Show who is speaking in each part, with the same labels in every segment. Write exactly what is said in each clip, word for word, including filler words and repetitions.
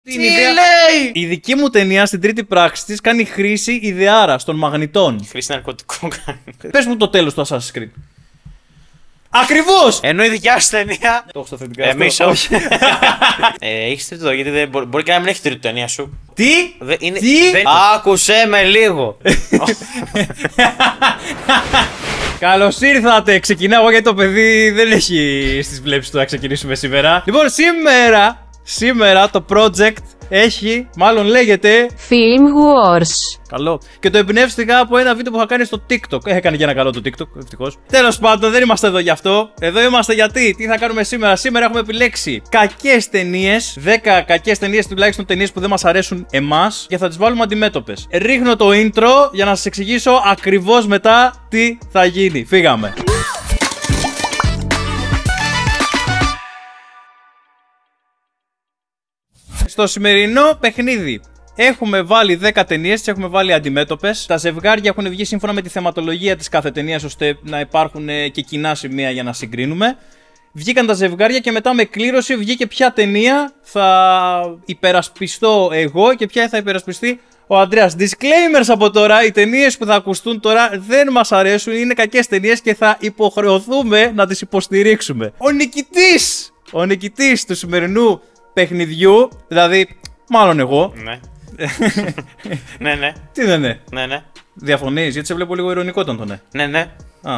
Speaker 1: Τι λέει! Η δική μου ταινία στην τρίτη πράξη της κάνει χρήση ιδεάρα των μαγνητών.
Speaker 2: Χρήση ναρκωτικών κάνει.
Speaker 1: Πες μου το τέλος του Assassin's Creed. Ακριβώς!
Speaker 2: Ενώ η δικιά σου ταινία.
Speaker 1: Το έχω στα θετικά.
Speaker 2: Εμείς όχι. ε, έχεις τρίτο, γιατί δεν μπορεί, μπορεί και να μην έχει τρίτο ταινία σου.
Speaker 1: Τι!
Speaker 2: Δε, είναι,
Speaker 1: Τι!
Speaker 2: Δεν... Άκουσέ με λίγο.
Speaker 1: Καλώς ήρθατε! Ξεκινάω γιατί το παιδί δεν έχει στις βλέψεις του να ξεκινήσουμε σήμερα. Λοιπόν, σήμερα, σήμερα το project έχει, μάλλον λέγεται
Speaker 3: Film Wars.
Speaker 1: Καλό. Και το εμπνεύστηκα από ένα βίντεο που είχα κάνει στο TikTok. Έκανε και ένα καλό το TikTok, ευτυχώς. Τέλος πάντων, δεν είμαστε εδώ γι' αυτό. Εδώ είμαστε γιατί. Τι θα κάνουμε σήμερα. Σήμερα έχουμε επιλέξει κακές ταινίες. δέκα κακές ταινίες, τουλάχιστον ταινίες που δεν μας αρέσουν εμάς. Και θα τις βάλουμε αντιμέτωπες. Ρίχνω το intro για να σας εξηγήσω ακριβώς μετά τι θα γίνει. Φύγαμε. Στο σημερινό παιχνίδι έχουμε βάλει δέκα ταινίες, τις έχουμε βάλει αντιμέτωπες. Τα ζευγάρια έχουν βγει σύμφωνα με τη θεματολογία της κάθε ταινίας, ώστε να υπάρχουν και κοινά σημεία για να συγκρίνουμε. Βγήκαν τα ζευγάρια και μετά με κλήρωση βγήκε ποια ταινία θα υπερασπιστώ εγώ και ποια θα υπερασπιστεί ο Ανδρέας. Disclaimers από τώρα, οι ταινίες που θα ακουστούν τώρα δεν μας αρέσουν, είναι κακές ταινίες και θα υποχρεωθούμε να τις υποστηρίξουμε. Ο νικητής, ο νικητής του σημερινού παιχνιδιού, δηλαδή μάλλον εγώ.
Speaker 2: Ναι. ναι, ναι.
Speaker 1: Τι δεν είναι.
Speaker 2: Ναι, ναι.
Speaker 1: Διαφωνείς, γιατί σε βλέπω λίγο ειρωνικό τον το ναι.
Speaker 2: Ναι, ναι.
Speaker 1: Α.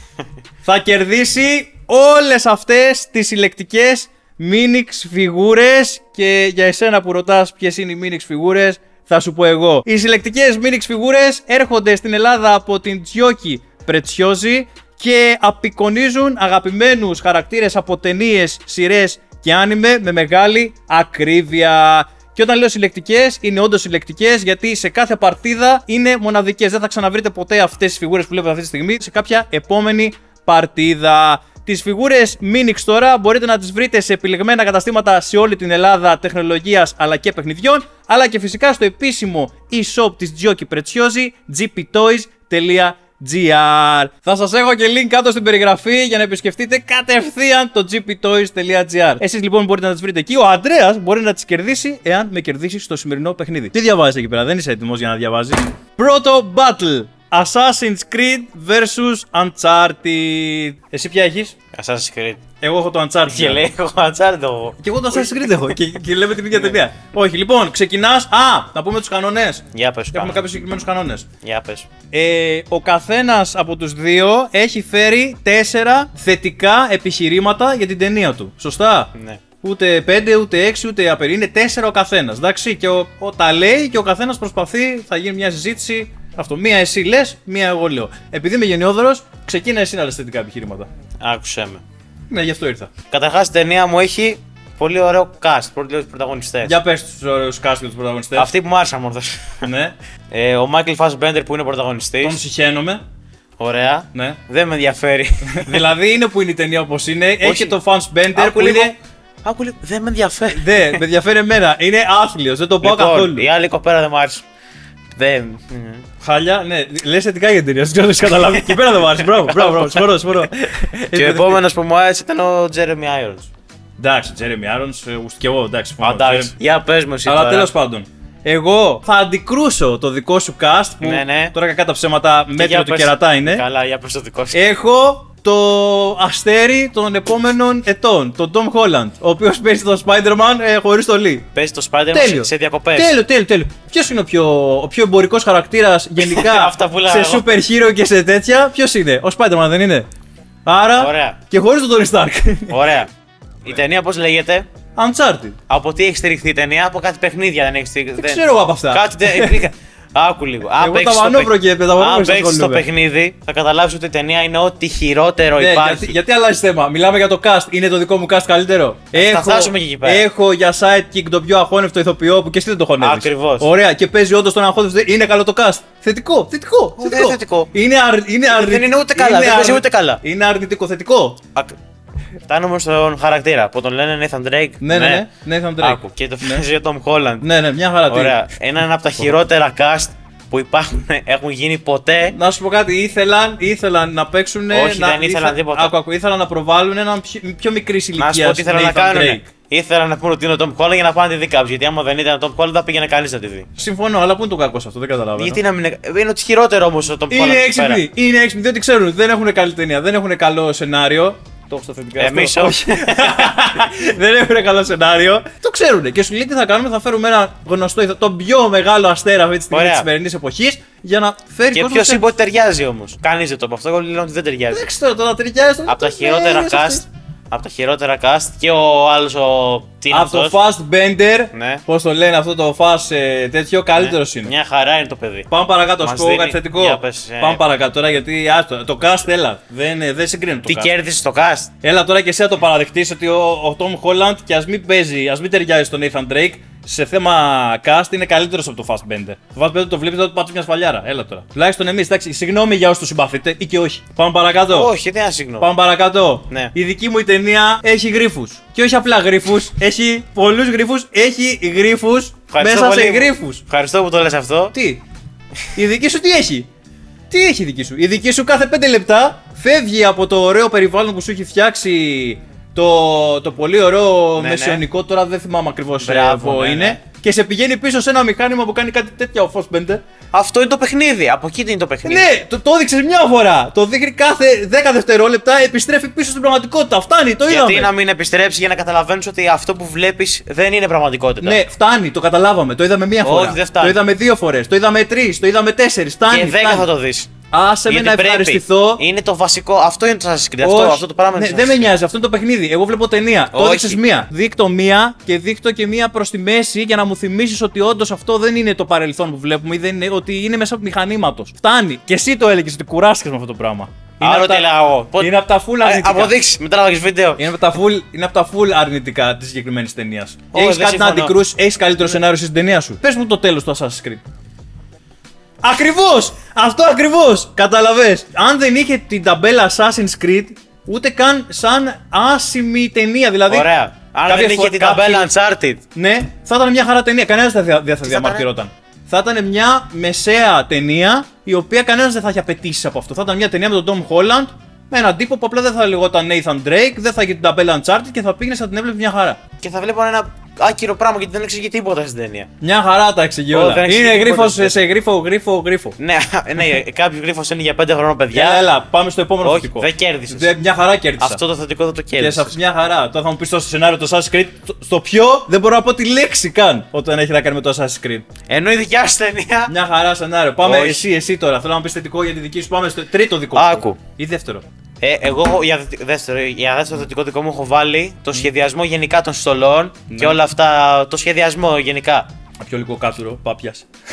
Speaker 1: Θα κερδίσει όλες αυτές τις συλλεκτικές Minix φιγούρες. Και για εσένα που ρωτάς ποιες είναι οι Minix φιγούρες, θα σου πω εγώ. Οι συλλεκτικές Minix φιγούρες έρχονται στην Ελλάδα από την Giochi Preziosi και απεικονίζουν αγαπημένους χαρακτήρες από ταινίες, σειρές και άνιμε με μεγάλη ακρίβεια. Και όταν λέω συλλεκτικές, είναι όντως συλλεκτικές, γιατί σε κάθε παρτίδα είναι μοναδικές. Δεν θα ξαναβρείτε ποτέ αυτές τις φιγούρες που βλέπετε αυτή τη στιγμή σε κάποια επόμενη παρτίδα. Τις φιγούρες Minix τώρα μπορείτε να τις βρείτε σε επιλεγμένα καταστήματα σε όλη την Ελλάδα τεχνολογίας αλλά και παιχνιδιών, αλλά και φυσικά στο επίσημο e-shop της Giochi Preziosi, τζι πι toys τελεία τζι αρ. Θα σας έχω και link κάτω στην περιγραφή για να επισκεφτείτε κατευθείαν το τζι πι toys τελεία τζι αρ. Εσείς λοιπόν μπορείτε να τις βρείτε εκεί. Ο Ανδρέας μπορεί να τις κερδίσει εάν με κερδίσει στο σημερινό παιχνίδι. Τι διαβάζεις εκεί πέρα, δεν είσαι έτοιμος για να διαβάζεις? Πρώτο battle. Assassin's Creed versus Uncharted. Εσύ ποια έχεις?
Speaker 2: Assassin's Creed.
Speaker 1: Εγώ έχω το Uncharted.
Speaker 2: Και λέει εγώ Uncharted εγώ.
Speaker 1: Και εγώ το Assassin's Creed έχω. και, και λέμε την ίδια ταινία. Όχι, λοιπόν, ξεκινάς. Α, να πούμε τους κανόνες.
Speaker 2: Για πες.
Speaker 1: Έχουμε κάποιους συγκεκριμένους κανόνες.
Speaker 2: Για πες.
Speaker 1: Ε, ο καθένας από τους δύο έχει φέρει τέσσερα θετικά επιχειρήματα για την ταινία του. Σωστά?
Speaker 2: Ναι.
Speaker 1: Ούτε πέντε, ούτε έξι, ούτε απερί. Είναι τέσσερα ο καθένας. Εντάξει, και ο, ο, τα λέει και ο καθένας προσπαθεί, θα γίνει μια συζήτηση. Αυτό. Μία εσύ λες, μία εγώ λέω. Επειδή είμαι γενναιόδωρος, ξεκίνα εσύ να λες θετικά επιχειρήματα.
Speaker 2: Άκουσέ με.
Speaker 1: Ναι, γι' αυτό ήρθα.
Speaker 2: Καταρχάς η ταινία μου έχει πολύ ωραίο cast, πολύ ωραίους πρωταγωνιστές.
Speaker 1: Για πες τους ωραίους cast και τους πρωταγωνιστές.
Speaker 2: Αυτοί που μου άρεσαν μόρφως.
Speaker 1: Ναι.
Speaker 2: ε, ο Michael Fassbender που είναι πρωταγωνιστής.
Speaker 1: Τον συχαίνομαι.
Speaker 2: Ωραία.
Speaker 1: Ναι.
Speaker 2: Δεν με ενδιαφέρει.
Speaker 1: Δηλαδή είναι που είναι η ταινία όπως είναι. Έχει
Speaker 2: Όχι.
Speaker 1: και τον Fassbender που
Speaker 2: λίγο.
Speaker 1: είναι.
Speaker 2: Άκου λίγο. Δεν με ενδιαφέρει.
Speaker 1: Ναι, με ενδιαφέρει εμένα. Είναι άθλιος, δεν το πάω
Speaker 2: Λοιπόν,
Speaker 1: καθόλου.
Speaker 2: η άλλη κοπέρα δεν μου άρεσε. Δεν.
Speaker 1: Χάλια, ναι. Λες θετικά για την ταινία, δεν ξέρω τι καταλάβει. Και πέρα δεν μου άρεσε. Μπράβο, μπράβο, μπράβο. Συμφωνώ, συμφωνώ.
Speaker 2: Και ο επόμενος που μου άρεσε ήταν ο Jeremy Irons.
Speaker 1: Εντάξει, Jeremy Irons, και εγώ εντάξει.
Speaker 2: Εντάξει. Για πες μου εσύ.
Speaker 1: Αλλά τέλος πάντων. Εγώ θα αντικρούσω το δικό σου cast που
Speaker 2: Ναι, ναι.
Speaker 1: τώρα κακά τα ψέματα μέτριο του κερατά είναι.
Speaker 2: Καλά, για πες το δικό σου.
Speaker 1: Έχω το αστέρι των επόμενων ετών, τον Tom Holland, ο οποίος παίζει τον Spider-Man ε, χωρίς στολή.
Speaker 2: Παίζει το Spider-Man
Speaker 1: Τέλειο.
Speaker 2: σε διακοπές.
Speaker 1: Τέλειο, τέλειο, τέλειο. Ποιος είναι ο πιο, ο πιο εμπορικός χαρακτήρας γενικά
Speaker 2: Αυτά που
Speaker 1: σε
Speaker 2: λέω εγώ.
Speaker 1: super hero και σε τέτοια? Ποιος είναι? Ο Spider-Man δεν είναι? Άρα
Speaker 2: Ωραία.
Speaker 1: και χωρίς τον Tony Stark.
Speaker 2: Ωραία. Η ταινία πώς λέγεται?
Speaker 1: Uncharted.
Speaker 2: Από τι έχει στηριχθεί η ταινία? Από κάτι παιχνίδια δεν έχει στηριχθεί.
Speaker 1: Δεν ξέρω εγώ από αυτά.
Speaker 2: Κάτι τε... Άκου λίγο. Αν
Speaker 1: Εγώ
Speaker 2: παίξεις
Speaker 1: τα
Speaker 2: το
Speaker 1: μανόβρο
Speaker 2: παιχ-
Speaker 1: και τα μανόβρο
Speaker 2: Αν
Speaker 1: σας
Speaker 2: παίξεις το
Speaker 1: ασχολούμαι.
Speaker 2: παιχνίδι, θα καταλάβεις ότι η ταινία είναι ό,τι χειρότερο
Speaker 1: Ναι,
Speaker 2: υπάρχει.
Speaker 1: γιατί, γιατί αλλάζει θέμα? Μιλάμε για το cast. Είναι το δικό μου cast καλύτερο?
Speaker 2: Θα φτάσουμε και εκεί πέρα.
Speaker 1: Έχω για sidekick τον πιο αχώνευτο ηθοποιό που και εσύ δεν το χωνεύεις.
Speaker 2: Ακριβώς.
Speaker 1: Ωραία, και παίζει όντως τον αχώνευτο. Είναι καλό το cast? Θετικό, θετικό.
Speaker 2: Δεν θετικό.
Speaker 1: Είναι, αρ, είναι αρνη-
Speaker 2: Δεν είναι ούτε καλά, δεν παίζει ούτε καλά.
Speaker 1: Είναι αρνητικό θετικό.
Speaker 2: Ακ- Φτάνουμε στον χαρακτήρα που τον λένε Nathan Drake.
Speaker 1: Ναι, ναι, ναι. Nathan Drake.
Speaker 2: Άκου. Και το παίζει ο Tom Holland.
Speaker 1: Ναι, ναι, μια χαρά. τι.
Speaker 2: Ωραία. Έναν από τα χειρότερα cast που υπάρχουν, έχουν γίνει ποτέ.
Speaker 1: Να σου πω κάτι, ήθελαν, ήθελαν να παίξουν.
Speaker 2: Όχι,
Speaker 1: να,
Speaker 2: δεν ήθελαν τίποτα.
Speaker 1: Άκου, άκου, ήθελαν να προβάλλουν έναν πιο, πιο μικρή ηλικία.
Speaker 2: Να σου πω τι ήθελαν να κάνουν. Ήθελαν να πούνε ότι είναι ο Tom Holland για να πάνε να τη δει κάποιο. Γιατί άμα δεν ήταν ο Tom Holland, δεν πήγαινε κανεί να τη δει.
Speaker 1: Συμφωνώ, αλλά πού είναι το κακό σε αυτό, δεν καταλαβαίνω.
Speaker 2: Γιατί να μην είναι. Είναι ότι χειρότερο όμω ο Tom Holland.
Speaker 1: Είναι έξυπνοι, είναι έξυπνοι, διότι ξέρουν, δεν έχουν καλή ταινία, δεν έχουν καλό σενάριο. Το έχω στα θετικά.
Speaker 2: Εμείς όχι.
Speaker 1: Δεν έχουν καλό σενάριο. Το ξέρουν. Και σου λέει τι θα κάνουμε, θα φέρουμε ένα γνωστό, τον πιο μεγάλο αστέρα αυτή τη στιγμή τη σημερινή εποχή για να φέρει
Speaker 2: και
Speaker 1: κόσμο.
Speaker 2: Και ποιο είπε ότι ταιριάζει όμω. Κανεί δεν το είπε αυτό. Εγώ λέω ότι δεν ταιριάζει.
Speaker 1: Δεν ξέρω τώρα, ταιριάζει.
Speaker 2: Από τα χειρότερα cast. Από τα χειρότερα cast και ο άλλο ο. Τι είναι
Speaker 1: από το Fast Bender.
Speaker 2: Ναι.
Speaker 1: Πώς το λένε αυτό το Fast ε, τέτοιο, καλύτερο ναι. είναι.
Speaker 2: Μια χαρά είναι το παιδί.
Speaker 1: Πάμε παρακάτω, α πω κάτι θετικό.
Speaker 2: Πες, ε...
Speaker 1: Πάμε παρακάτω τώρα γιατί άστο, το cast έλα. Δεν, δεν συγκρίνω το
Speaker 2: τι
Speaker 1: cast.
Speaker 2: Τι κέρδισε το cast.
Speaker 1: Έλα τώρα και εσύ να το παραδεχτείς ότι ο, ο Tom Holland και α μην παίζει, α μην ταιριάζει στον Nathan Drake. Σε θέμα cast είναι καλύτερο από το Fast Bender. Το Fast Bender το βλέπει όταν του πάτσε μια σφαλιάρα. Έλα τώρα. Τουλάχιστον εμεί, εντάξει, συγγνώμη για όσου το συμπαθείτε ή και όχι. Πάμε παρακάτω.
Speaker 2: Όχι, δεν είναι συγγνώμη.
Speaker 1: Πάμε παρακάτω.
Speaker 2: Ναι.
Speaker 1: Η δική μου η ταινία έχει γρίφους. Και όχι απλά γρίφους, έχει πολλούς γρίφους, έχει γρίφους μέσα
Speaker 2: πολύ.
Speaker 1: σε γρίφους.
Speaker 2: Ευχαριστώ που το λες αυτό.
Speaker 1: Τι. Η δική σου τι έχει. Τι έχει η δική σου. Η δική σου κάθε πέντε λεπτά φεύγει από το ωραίο περιβάλλον που σου έχει φτιάξει. Το, το πολύ ωραίο ναι, μεσαιωνικό, ναι. Τώρα δεν θυμάμαι ακριβώς που
Speaker 2: ναι,
Speaker 1: είναι.
Speaker 2: Ναι.
Speaker 1: Και σε πηγαίνει πίσω σε ένα μηχάνημα που κάνει κάτι τέτοια ο Fast Bender.
Speaker 2: Αυτό είναι το παιχνίδι. Από εκεί είναι το παιχνίδι.
Speaker 1: Ναι, το, το έδειξε μια φορά. Το δείχνει κάθε δέκα δευτερόλεπτα, επιστρέφει πίσω στην πραγματικότητα. Φτάνει, το είδαμε.
Speaker 2: Γιατί να μην επιστρέψει για να καταλαβαίνεις ότι αυτό που βλέπεις δεν είναι πραγματικότητα.
Speaker 1: Ναι, φτάνει, το καταλάβαμε. Το είδαμε μία φορά.
Speaker 2: Όχι, δεν φτάνει.
Speaker 1: Το είδαμε δύο φορές. Το είδαμε τρεις, το είδαμε τέσσερις. Φτάνει.
Speaker 2: Και δέκα θα το δεις.
Speaker 1: Άσε με να ευχαριστηθώ.
Speaker 2: Είναι το βασικό. Αυτό είναι το Assassin's Creed. Αυτό, αυτό το πράγμα
Speaker 1: ναι,
Speaker 2: είναι.
Speaker 1: Δεν με νοιάζει, αυτό είναι το παιχνίδι. Εγώ βλέπω ταινία. Το έδειξες μία. Δείκτο μία και δείκτο και μία προς τη μέση για να μου θυμίσεις ότι όντως αυτό δεν είναι το παρελθόν που βλέπουμε ή δεν είναι, ότι είναι μέσα από μηχανήματος. Φτάνει. Και εσύ το έλεγες ότι κουράστηκες με αυτό το πράγμα.
Speaker 2: Άρα τι λέω.
Speaker 1: Είναι από τα full αρνητικά.
Speaker 2: Αποδείξει, μετά να δεις βίντεο.
Speaker 1: Είναι από τα full, είναι από τα full αρνητικά τη συγκεκριμένη ταινία. Έχεις κάτι να αντικρούσεις, έχεις καλύτερο σενάριο στην ταινία σου. Πες μου το τέλος του Assassin's Creed. Ακριβώς! Αυτό ακριβώς! Καταλαβες. Αν δεν είχε την ταμπέλα Assassin's Creed, ούτε καν σαν άσημη ταινία. Δηλαδή.
Speaker 2: Ωραία. Αν δεν είχε την ταμπέλα Uncharted.
Speaker 1: Ναι, θα ήταν μια χαρά ταινία. Κανένας δεν θα, θα διαμαρτυρόταν. Θα ήταν μια μεσαία ταινία η οποία κανένας δεν θα είχε απαιτήσει από αυτό. Θα ήταν μια ταινία με τον Tom Holland, με έναν τύπο που απλά δεν θα λεγόταν Nathan Drake, δεν θα είχε την ταμπέλα Uncharted και θα πήγαινε να την έβλεπε μια χαρά.
Speaker 2: Και θα βλέπω ένα άκυρο πράγμα γιατί δεν εξηγεί τίποτα στην ταινία.
Speaker 1: Μια χαρά τα εξηγεί όλα. Oh, είναι γρίφο σε γρίφο, γρίφο, γρίφο.
Speaker 2: Ναι, ναι, κάποιο γρίφο είναι για πέντε χρόνια παιδιά.
Speaker 1: Έλα, έλα, πάμε στο επόμενο
Speaker 2: Όχι,
Speaker 1: θετικό.
Speaker 2: Δεν κέρδισε.
Speaker 1: Μια χαρά κέρδισα.
Speaker 2: Αυτό το θετικό δεν το κέρδισε.
Speaker 1: Και σε αυτή μια χαρά. Τώρα θα μου πει στο σενάριο το Assassin's Creed. Στο πιο δεν μπορώ να πω τη λέξη καν όταν έχει να κάνει με το Assassin's Creed.
Speaker 2: Ενώ η δικιά σου ταινία.
Speaker 1: Μια χαρά σενάριο. Πάμε
Speaker 2: Όχι.
Speaker 1: εσύ, εσύ τώρα. Θέλω να πει θετικό για τη δική σου. Πάμε στο τρίτο δικό
Speaker 2: σου. Άκου.
Speaker 1: Ή δεύτερο.
Speaker 2: Ε, εγώ για δεύτερο, για δεύτερο θετικό δικό μου έχω βάλει το σχεδιασμό γενικά των στολών ναι. Και όλα αυτά. Το σχεδιασμό γενικά.
Speaker 1: Πιο λίγο κάτουρο, πάπια.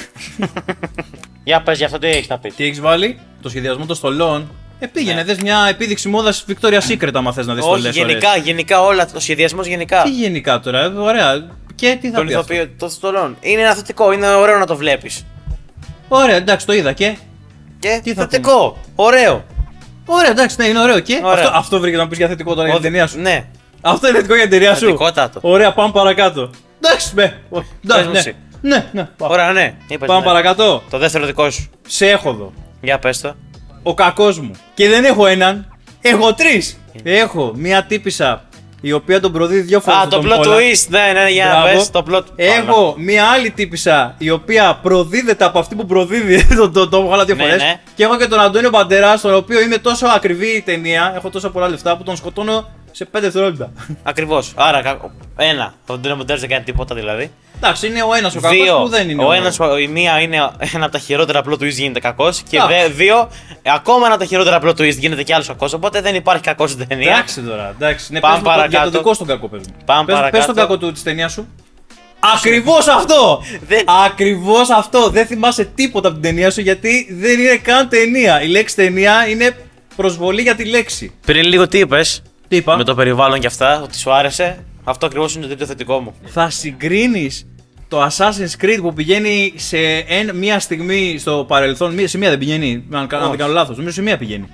Speaker 2: Για πες για αυτό τι έχεις να πεις.
Speaker 1: Τι έχεις βάλει, το σχεδιασμό των στολών. Ε, πήγαινε, ναι. Δες μια επίδειξη μόδας Victoria's Secret άμα θες να δεις στολές.
Speaker 2: Όχι, γενικά, ωραίες. γενικά όλα, ο σχεδιασμός γενικά.
Speaker 1: Τι γενικά τώρα, ωραία. Και τι θα
Speaker 2: τον
Speaker 1: πει αυτό.
Speaker 2: Των στολών. Είναι ένα θετικό, είναι ωραίο να το βλέπεις.
Speaker 1: Ωραία, εντάξει, το είδα και.
Speaker 2: Και τι θετικό, ωραίο.
Speaker 1: Ωραία, εντάξει, ναι, είναι ωραίο και.
Speaker 2: Ωραία.
Speaker 1: Αυτό, αυτό βρήκε να πει για θετικό τώρα για την ταινία σου.
Speaker 2: Ναι.
Speaker 1: Αυτό είναι θετικό για την ταινία σου.
Speaker 2: Θετικότατο.
Speaker 1: Ωραία, πάμε παρακάτω. Εντάξει, με. Εντάξει, ναι. Ναι, ναι.
Speaker 2: Ωραία, ναι.
Speaker 1: Πάμε ναι. παρακάτω.
Speaker 2: Το δεύτερο δικό σου.
Speaker 1: Σε έχω εδώ.
Speaker 2: Για πες το.
Speaker 1: Ο κακός μου. Και δεν έχω έναν. Έχω τρεις. Έχω μία τύπισσα η οποία τον προδίδει δύο φορές.
Speaker 2: Α, το plot twist. Ναι, ναι, για να πες το plot.
Speaker 1: Έχω μία άλλη τύπισσα η οποία προδίδεται από αυτή που προδίδει τον Tom Holland δύο φορές. Ναι. Και έχω και τον Αντώνιο Μπαντέρα, στον οποίο είμαι τόσο ακριβή η ταινία, έχω τόσα πολλά λεφτά που τον σκοτώνω σε πέντε δευτερόλεπτα.
Speaker 2: Ακριβώς. Άρα, ένα. Ο Αντώνιο Μπαντέρα δεν κάνει τίποτα δηλαδή.
Speaker 1: Εντάξει, είναι ο ένας ο κακός που δεν είναι.
Speaker 2: Ο ένας, η μία είναι ένα από τα χειρότερα plot twist γίνεται κακός. Και δε, δύο, ακόμα ένα από τα χειρότερα plot twist γίνεται κι άλλος κακός. Οπότε δεν υπάρχει κακός στην ταινία.
Speaker 1: Εντάξει τώρα, εντάξει. Ναι,
Speaker 2: πάμε
Speaker 1: πες
Speaker 2: παρακάτω.
Speaker 1: Για το δικό στον κακό, πες μου.
Speaker 2: Πάμε
Speaker 1: πες,
Speaker 2: παρακάτω.
Speaker 1: Πες τον κακό του της ταινίας σου. Ακριβώς αυτό!
Speaker 2: δεν...
Speaker 1: Ακριβώς αυτό! Δεν θυμάσαι τίποτα από την ταινία σου γιατί δεν είναι καν ταινία. Η λέξη ταινία είναι προσβολή για τη λέξη.
Speaker 2: Πριν λίγο τι είπες?
Speaker 1: Τι είπα?
Speaker 2: Με το περιβάλλον και αυτά, ότι σου άρεσε. Αυτό ακριβώς είναι το τρίτο θετικό μου.
Speaker 1: Θα συγκρίνεις το Assassin's Creed που πηγαίνει σε εν, μία στιγμή στο παρελθόν, μία, σε μία δεν πηγαίνει, αν, αν δεν κάνω λάθος, νομίζω σε μία πηγαίνει.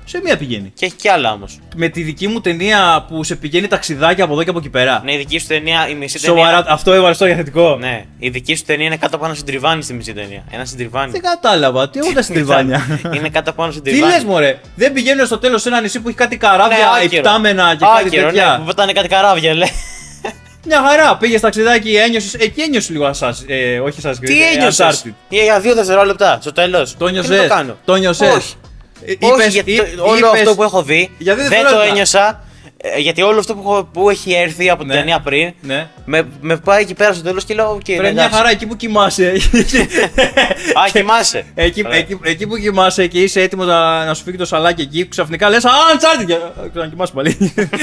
Speaker 1: Σε μία πηγαίνει.
Speaker 2: Και έχει κι άλλα όμως.
Speaker 1: Με τη δική μου ταινία που σε πηγαίνει ταξιδάκια από εδώ και από εκεί πέρα.
Speaker 2: Ναι, η δική σου ταινία, η μισή
Speaker 1: Σοβαρά,
Speaker 2: ταινία.
Speaker 1: αυτό έβαλε το για θετικό.
Speaker 2: Ναι, η δική σου ταινία είναι κάτω από ένα συντριβάνι στη μισή ταινία. Ένα συντριβάνι.
Speaker 1: Δεν κατάλαβα, τι έχουν τα συντριβάνια.
Speaker 2: Είναι κάτω από ένα
Speaker 1: Τι
Speaker 2: συντριβάνι.
Speaker 1: λες μωρέ, δεν πηγαίνουν στο τέλος σε ένα νησί που έχει κάτι καράβια,
Speaker 2: Ναι, άκυρο.
Speaker 1: υπτάμενα και κάτι
Speaker 2: Άκυρο,
Speaker 1: τέτοια.
Speaker 2: ναι, που πετάνε κάτι καράβια, λέει.
Speaker 1: Μια χαρά, πήγε ταξιδάκι, ένιωσες, εκεί ένιωσες λίγο ασάς, ε, όχι εσάς
Speaker 2: Τι ένιωσες? Για δύο δευτερόλεπτα, στο τέλος.
Speaker 1: Το
Speaker 2: Τι να
Speaker 1: νιώσες,
Speaker 2: το κάνω.
Speaker 1: το νιώσες.
Speaker 2: Όχι.
Speaker 1: Ε,
Speaker 2: Όχι,
Speaker 1: είπες-
Speaker 2: γιατί
Speaker 1: εί-
Speaker 2: το- όλο
Speaker 1: είπες-
Speaker 2: αυτό που έχω δει
Speaker 1: Για δύο
Speaker 2: δεν το
Speaker 1: δευτερόλεπτα.
Speaker 2: ένιωσα. ε, Γιατί όλο αυτό που, έχω- που έχει έρθει από την
Speaker 1: Ναι.
Speaker 2: ταινία πριν
Speaker 1: Ναι.
Speaker 2: με, με πάει εκεί πέρα στο τέλος και λέω: «Οκ,
Speaker 1: Βρε
Speaker 2: ναι,
Speaker 1: μια
Speaker 2: εντάξει».
Speaker 1: χαρά εκεί που κοιμάσαι.
Speaker 2: Α, κοιμάσαι.
Speaker 1: Εκεί,
Speaker 2: Ωραία.
Speaker 1: εκεί, εκεί που κοιμάσαι και είσαι έτοιμο να, να σου φύγει το σαλάκι εκεί, ξαφνικά λες Α, Uncharted! Και ξανακοιμάσαι πάλι.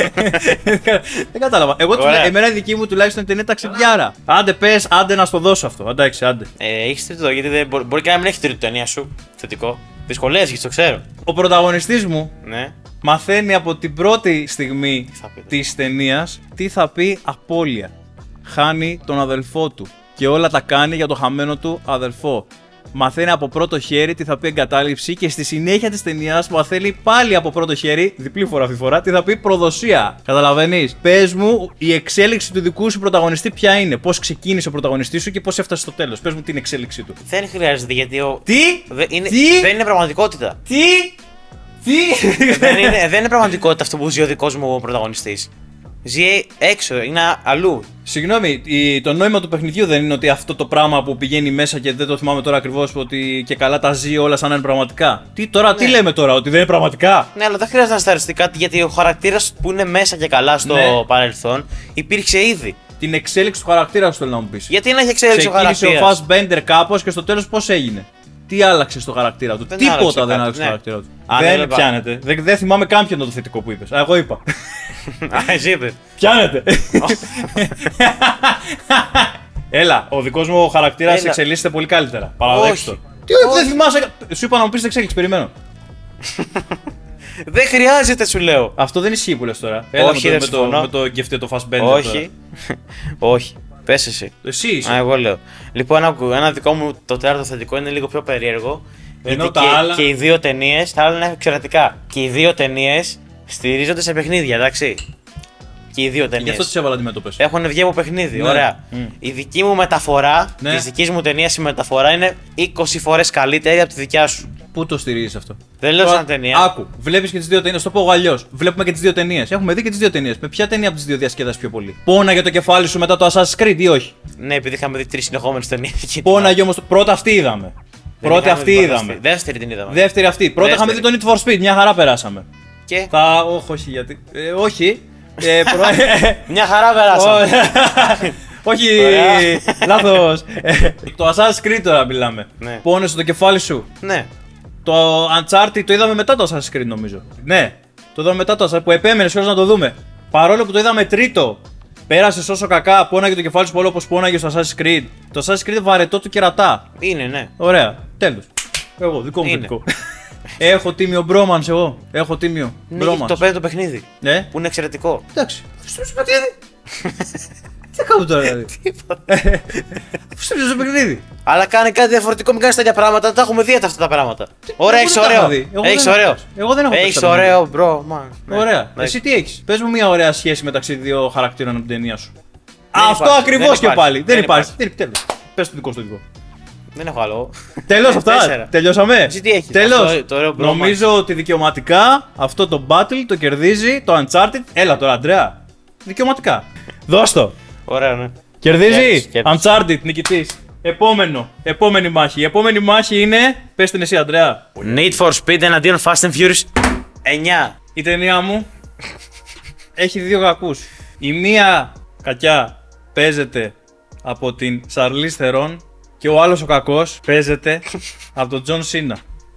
Speaker 1: Δεν κατάλαβα. Εγώ, του-
Speaker 2: Ωραία.
Speaker 1: εμένα η δική μου τουλάχιστον είναι ταξιδιάρα. Άντε πες, άντε να στο δώσω αυτό. Εντάξει, άντε.
Speaker 2: Ε, έχει τρίτο, γιατί δεν, μπορεί, μπορεί και να μην έχει τρίτο ταινία σου. Θετικό. Δυσκολίε έχει, το ξέρω.
Speaker 1: Ο πρωταγωνιστής μου
Speaker 2: Ναι.
Speaker 1: μαθαίνει από την πρώτη στιγμή
Speaker 2: θα πει,
Speaker 1: της ταινίας τι θα πει απώλεια. Χάνει τον αδελφό του και όλα τα κάνει για το χαμένο του αδελφό. Μαθαίνει από πρώτο χέρι τι θα πει εγκατάλειψη και στη συνέχεια της ταινίας μαθαίνει πάλι από πρώτο χέρι, διπλή φορά αυτή τη φορά, τι θα πει προδοσία. Καταλαβαίνεις. Πες μου η εξέλιξη του δικού σου πρωταγωνιστή ποια είναι. Πώς ξεκίνησε ο πρωταγωνιστής σου και πώς έφτασε στο τέλος. Πες μου την εξέλιξή του.
Speaker 2: Δεν χρειάζεται γιατί ο.
Speaker 1: Τι!
Speaker 2: Δε, είναι,
Speaker 1: Τι!
Speaker 2: δεν είναι πραγματικότητα.
Speaker 1: Τι! Τι!
Speaker 2: δεν, είναι, δεν είναι πραγματικότητα αυτό που ζει ο δικός μου πρωταγωνιστής. Ζει έξω, είναι αλλού.
Speaker 1: Συγγνώμη, η- το νόημα του παιχνιδιού δεν είναι ότι αυτό το πράγμα που πηγαίνει μέσα και δεν το θυμάμαι τώρα ακριβώς ότι και καλά τα ζει όλα σαν να είναι πραγματικά. Τι τώρα, τι
Speaker 2: Ναι.
Speaker 1: λέμε τώρα, ότι δεν είναι πραγματικά.
Speaker 2: Ναι, αλλά δεν χρειάζεται να σταριστεί κάτι γιατί ο χαρακτήρας που είναι μέσα και καλά στο
Speaker 1: Ναι.
Speaker 2: παρελθόν υπήρξε ήδη.
Speaker 1: Την εξέλιξη του χαρακτήρα σου θέλω να μου πεις.
Speaker 2: Γιατί να έχει εξέλιξη ο
Speaker 1: Ξεκίνησε ο
Speaker 2: χαρακτήρας.
Speaker 1: Fassbender κάπως και στο τέλος πώς έγινε. Τι άλλαξε στο χαρακτήρα του.
Speaker 2: Δεν
Speaker 1: Τίποτα
Speaker 2: άλλαξε
Speaker 1: δεν
Speaker 2: κάτι,
Speaker 1: άλλαξε στο
Speaker 2: ναι.
Speaker 1: χαρακτήρα του.
Speaker 2: Α,
Speaker 1: δεν
Speaker 2: ναι, δεν
Speaker 1: πιάνεται. Δεν, δεν θυμάμαι καν ποιο είναι το θετικό που είπες. Α, εγώ είπα.
Speaker 2: Α, εσύ είπες.
Speaker 1: Πιάνεται. Έλα, ο δικός μου χαρακτήρας
Speaker 2: Έλα.
Speaker 1: εξελίσσεται πολύ καλύτερα. Παραδέξτε
Speaker 2: Όχι.
Speaker 1: το. Τι όχι, δεν θυμάσαι. Σου είπα να μου πεις εξέλιξη, περιμένω.
Speaker 2: Δεν χρειάζεται, σου λέω.
Speaker 1: Αυτό δεν ισχύει που λες τώρα. Έλα
Speaker 2: Όχι,
Speaker 1: με
Speaker 2: δεν
Speaker 1: το, με το,
Speaker 2: συμφωνώ.
Speaker 1: με το γκεφτέ το Fassbender.
Speaker 2: Όχι. Όχι. Πες εσύ.
Speaker 1: Εσύ
Speaker 2: Α,
Speaker 1: είσαι.
Speaker 2: εγώ λέω. Λοιπόν, άκου, ένα δικό μου το τέταρτο θετικό είναι λίγο πιο περίεργο.
Speaker 1: Ενώ
Speaker 2: γιατί
Speaker 1: τα
Speaker 2: και,
Speaker 1: άλλα-
Speaker 2: και οι δύο ταινίε, τα άλλα είναι εξαιρετικά. Και οι δύο ταινίε στηρίζονται σε παιχνίδια, εντάξει. Και οι δύο
Speaker 1: Γι'
Speaker 2: ταινίε.
Speaker 1: αυτό τις έβαλα αντιμέτωπες.
Speaker 2: Έχουν βγει από παιχνίδι,
Speaker 1: Ναι.
Speaker 2: ωραία.
Speaker 1: Μμ.
Speaker 2: Η δική μου μεταφορά,
Speaker 1: Ναι.
Speaker 2: τη δική μου ταινία η μεταφορά είναι είκοσι φορές καλύτερη από τη δικιά σου.
Speaker 1: Πού το στηρίζεις αυτό.
Speaker 2: Δεν λέω
Speaker 1: Τώρα,
Speaker 2: σαν ταινία.
Speaker 1: Άκου, βλέπεις και τις δύο ταινίες. Το πω εγώ αλλιώς. Βλέπουμε και τις δύο ταινίες. Έχουμε δει και τις δύο ταινίες. Με ποια ταινία από τις δύο διασκέδασες πιο πολύ. Πόναγε το κεφάλι σου μετά το Assassin's Creed ή όχι.
Speaker 2: Ναι, επειδή είχαμε δει τρεις συνεχόμενες ταινίες.
Speaker 1: Πόναγε όμως. το- Πρώτα αυτή είδαμε.
Speaker 2: Δεν
Speaker 1: Πρώτη
Speaker 2: είχαμε
Speaker 1: αυτή
Speaker 2: δει πρώτα
Speaker 1: είδαμε.
Speaker 2: αυτή. Δεύτερη την είδαμε.
Speaker 1: Δεύτερη αυτή. Πρώτα είχαμε δει
Speaker 2: Δεύτερη.
Speaker 1: το Need for Speed. Μια χαρά περάσαμε.
Speaker 2: Και
Speaker 1: Θα. Όχι, όχι γιατί. Ε, όχι. Ε, προ...
Speaker 2: μια χαρά περάσαμε.
Speaker 1: Όχι,
Speaker 2: Ωραία.
Speaker 1: λάθος. Ε, Το Assassin's Creed τώρα μιλάμε.
Speaker 2: Ναι.
Speaker 1: Πόνεσαι το κεφάλι σου.
Speaker 2: Ναι.
Speaker 1: Το Uncharted το είδαμε μετά το Assassin's Creed νομίζω. Ναι, το είδαμε μετά το Assassin's Creed που επέμενες κιόλας να το δούμε. Παρόλο που το είδαμε τρίτο, πέρασες όσο κακά, πόναγε το κεφάλι σου πολύ όπως πόναγε στο Assassin's Creed. Το Assassin's Creed βαρετό του κερατά.
Speaker 2: Είναι, ναι.
Speaker 1: Ωραία, τέλος. Εγώ, δικό μου
Speaker 2: Είναι.
Speaker 1: θετικό. Έχω τίμιο μπρόμανς εγώ. Έχω τίμιο
Speaker 2: Ναι,
Speaker 1: μπρόμανς.
Speaker 2: το πέτω το παιχνίδι.
Speaker 1: Ναι,
Speaker 2: Που είναι εξαιρετικό.
Speaker 1: εντάξει. Στο παιχνίδι. Τι θα κάνω τώρα δηλαδή. Στο στο παιχνίδι.
Speaker 2: Αλλά κάνει κάτι διαφορετικό, μην κάνει τέτοια πράγματα. Τα έχουμε δει αυτά τα πράγματα. Ωραία,
Speaker 1: εγώ
Speaker 2: έχει
Speaker 1: δεν τα
Speaker 2: ωραίο.
Speaker 1: έχω δει. Εγώ
Speaker 2: Έχει
Speaker 1: δεν έχω
Speaker 2: ωραίο.
Speaker 1: παίξει. Εγώ δεν έχω παίξει
Speaker 2: Έχει
Speaker 1: τα παιχνίδια.
Speaker 2: ωραίο, μπρο. man. Ναι.
Speaker 1: Ωραία.
Speaker 2: Ναι.
Speaker 1: Εσύ τι έχει. Πες μου μια ωραία σχέση μεταξύ δύο χαρακτήρων από την ταινία σου.
Speaker 2: Δεν
Speaker 1: Αυτό
Speaker 2: υπάρχει,
Speaker 1: ακριβώς
Speaker 2: δεν
Speaker 1: και
Speaker 2: υπάρχει,
Speaker 1: πάλι. Δεν
Speaker 2: δεν
Speaker 1: υπάρχει. Δεν υπάρχει. Πες το δικό σου το δικό.
Speaker 2: Δεν έχω άλλο.
Speaker 1: Τέλος αυτά.
Speaker 2: Τέσσερα.
Speaker 1: Τελειώσαμε.
Speaker 2: Εσύ τι έχεις,
Speaker 1: Τέλος.
Speaker 2: αυτό, το ωραίο bromance.
Speaker 1: Νομίζω ότι δικαιωματικά αυτό το battle το κερδίζει το Uncharted. Έλα τώρα, Αντρέα. Δικαιωματικά. Δώσ' το.
Speaker 2: Ωραία, ναι.
Speaker 1: Κερδίζει.
Speaker 2: Κέρδισε, κέρδισε.
Speaker 1: Uncharted, νικητής. Επόμενο. Επόμενη μάχη. Η επόμενη μάχη είναι. Πες την εσύ, Αντρέα.
Speaker 2: Need for Speed εναντίον Fast and Furious εννιά.
Speaker 1: Η ταινία μου έχει δύο κακούς. Η μία κακιά παίζεται από την Charlize Theron και ο άλλος ο κακός παίζεται από τον John Cena.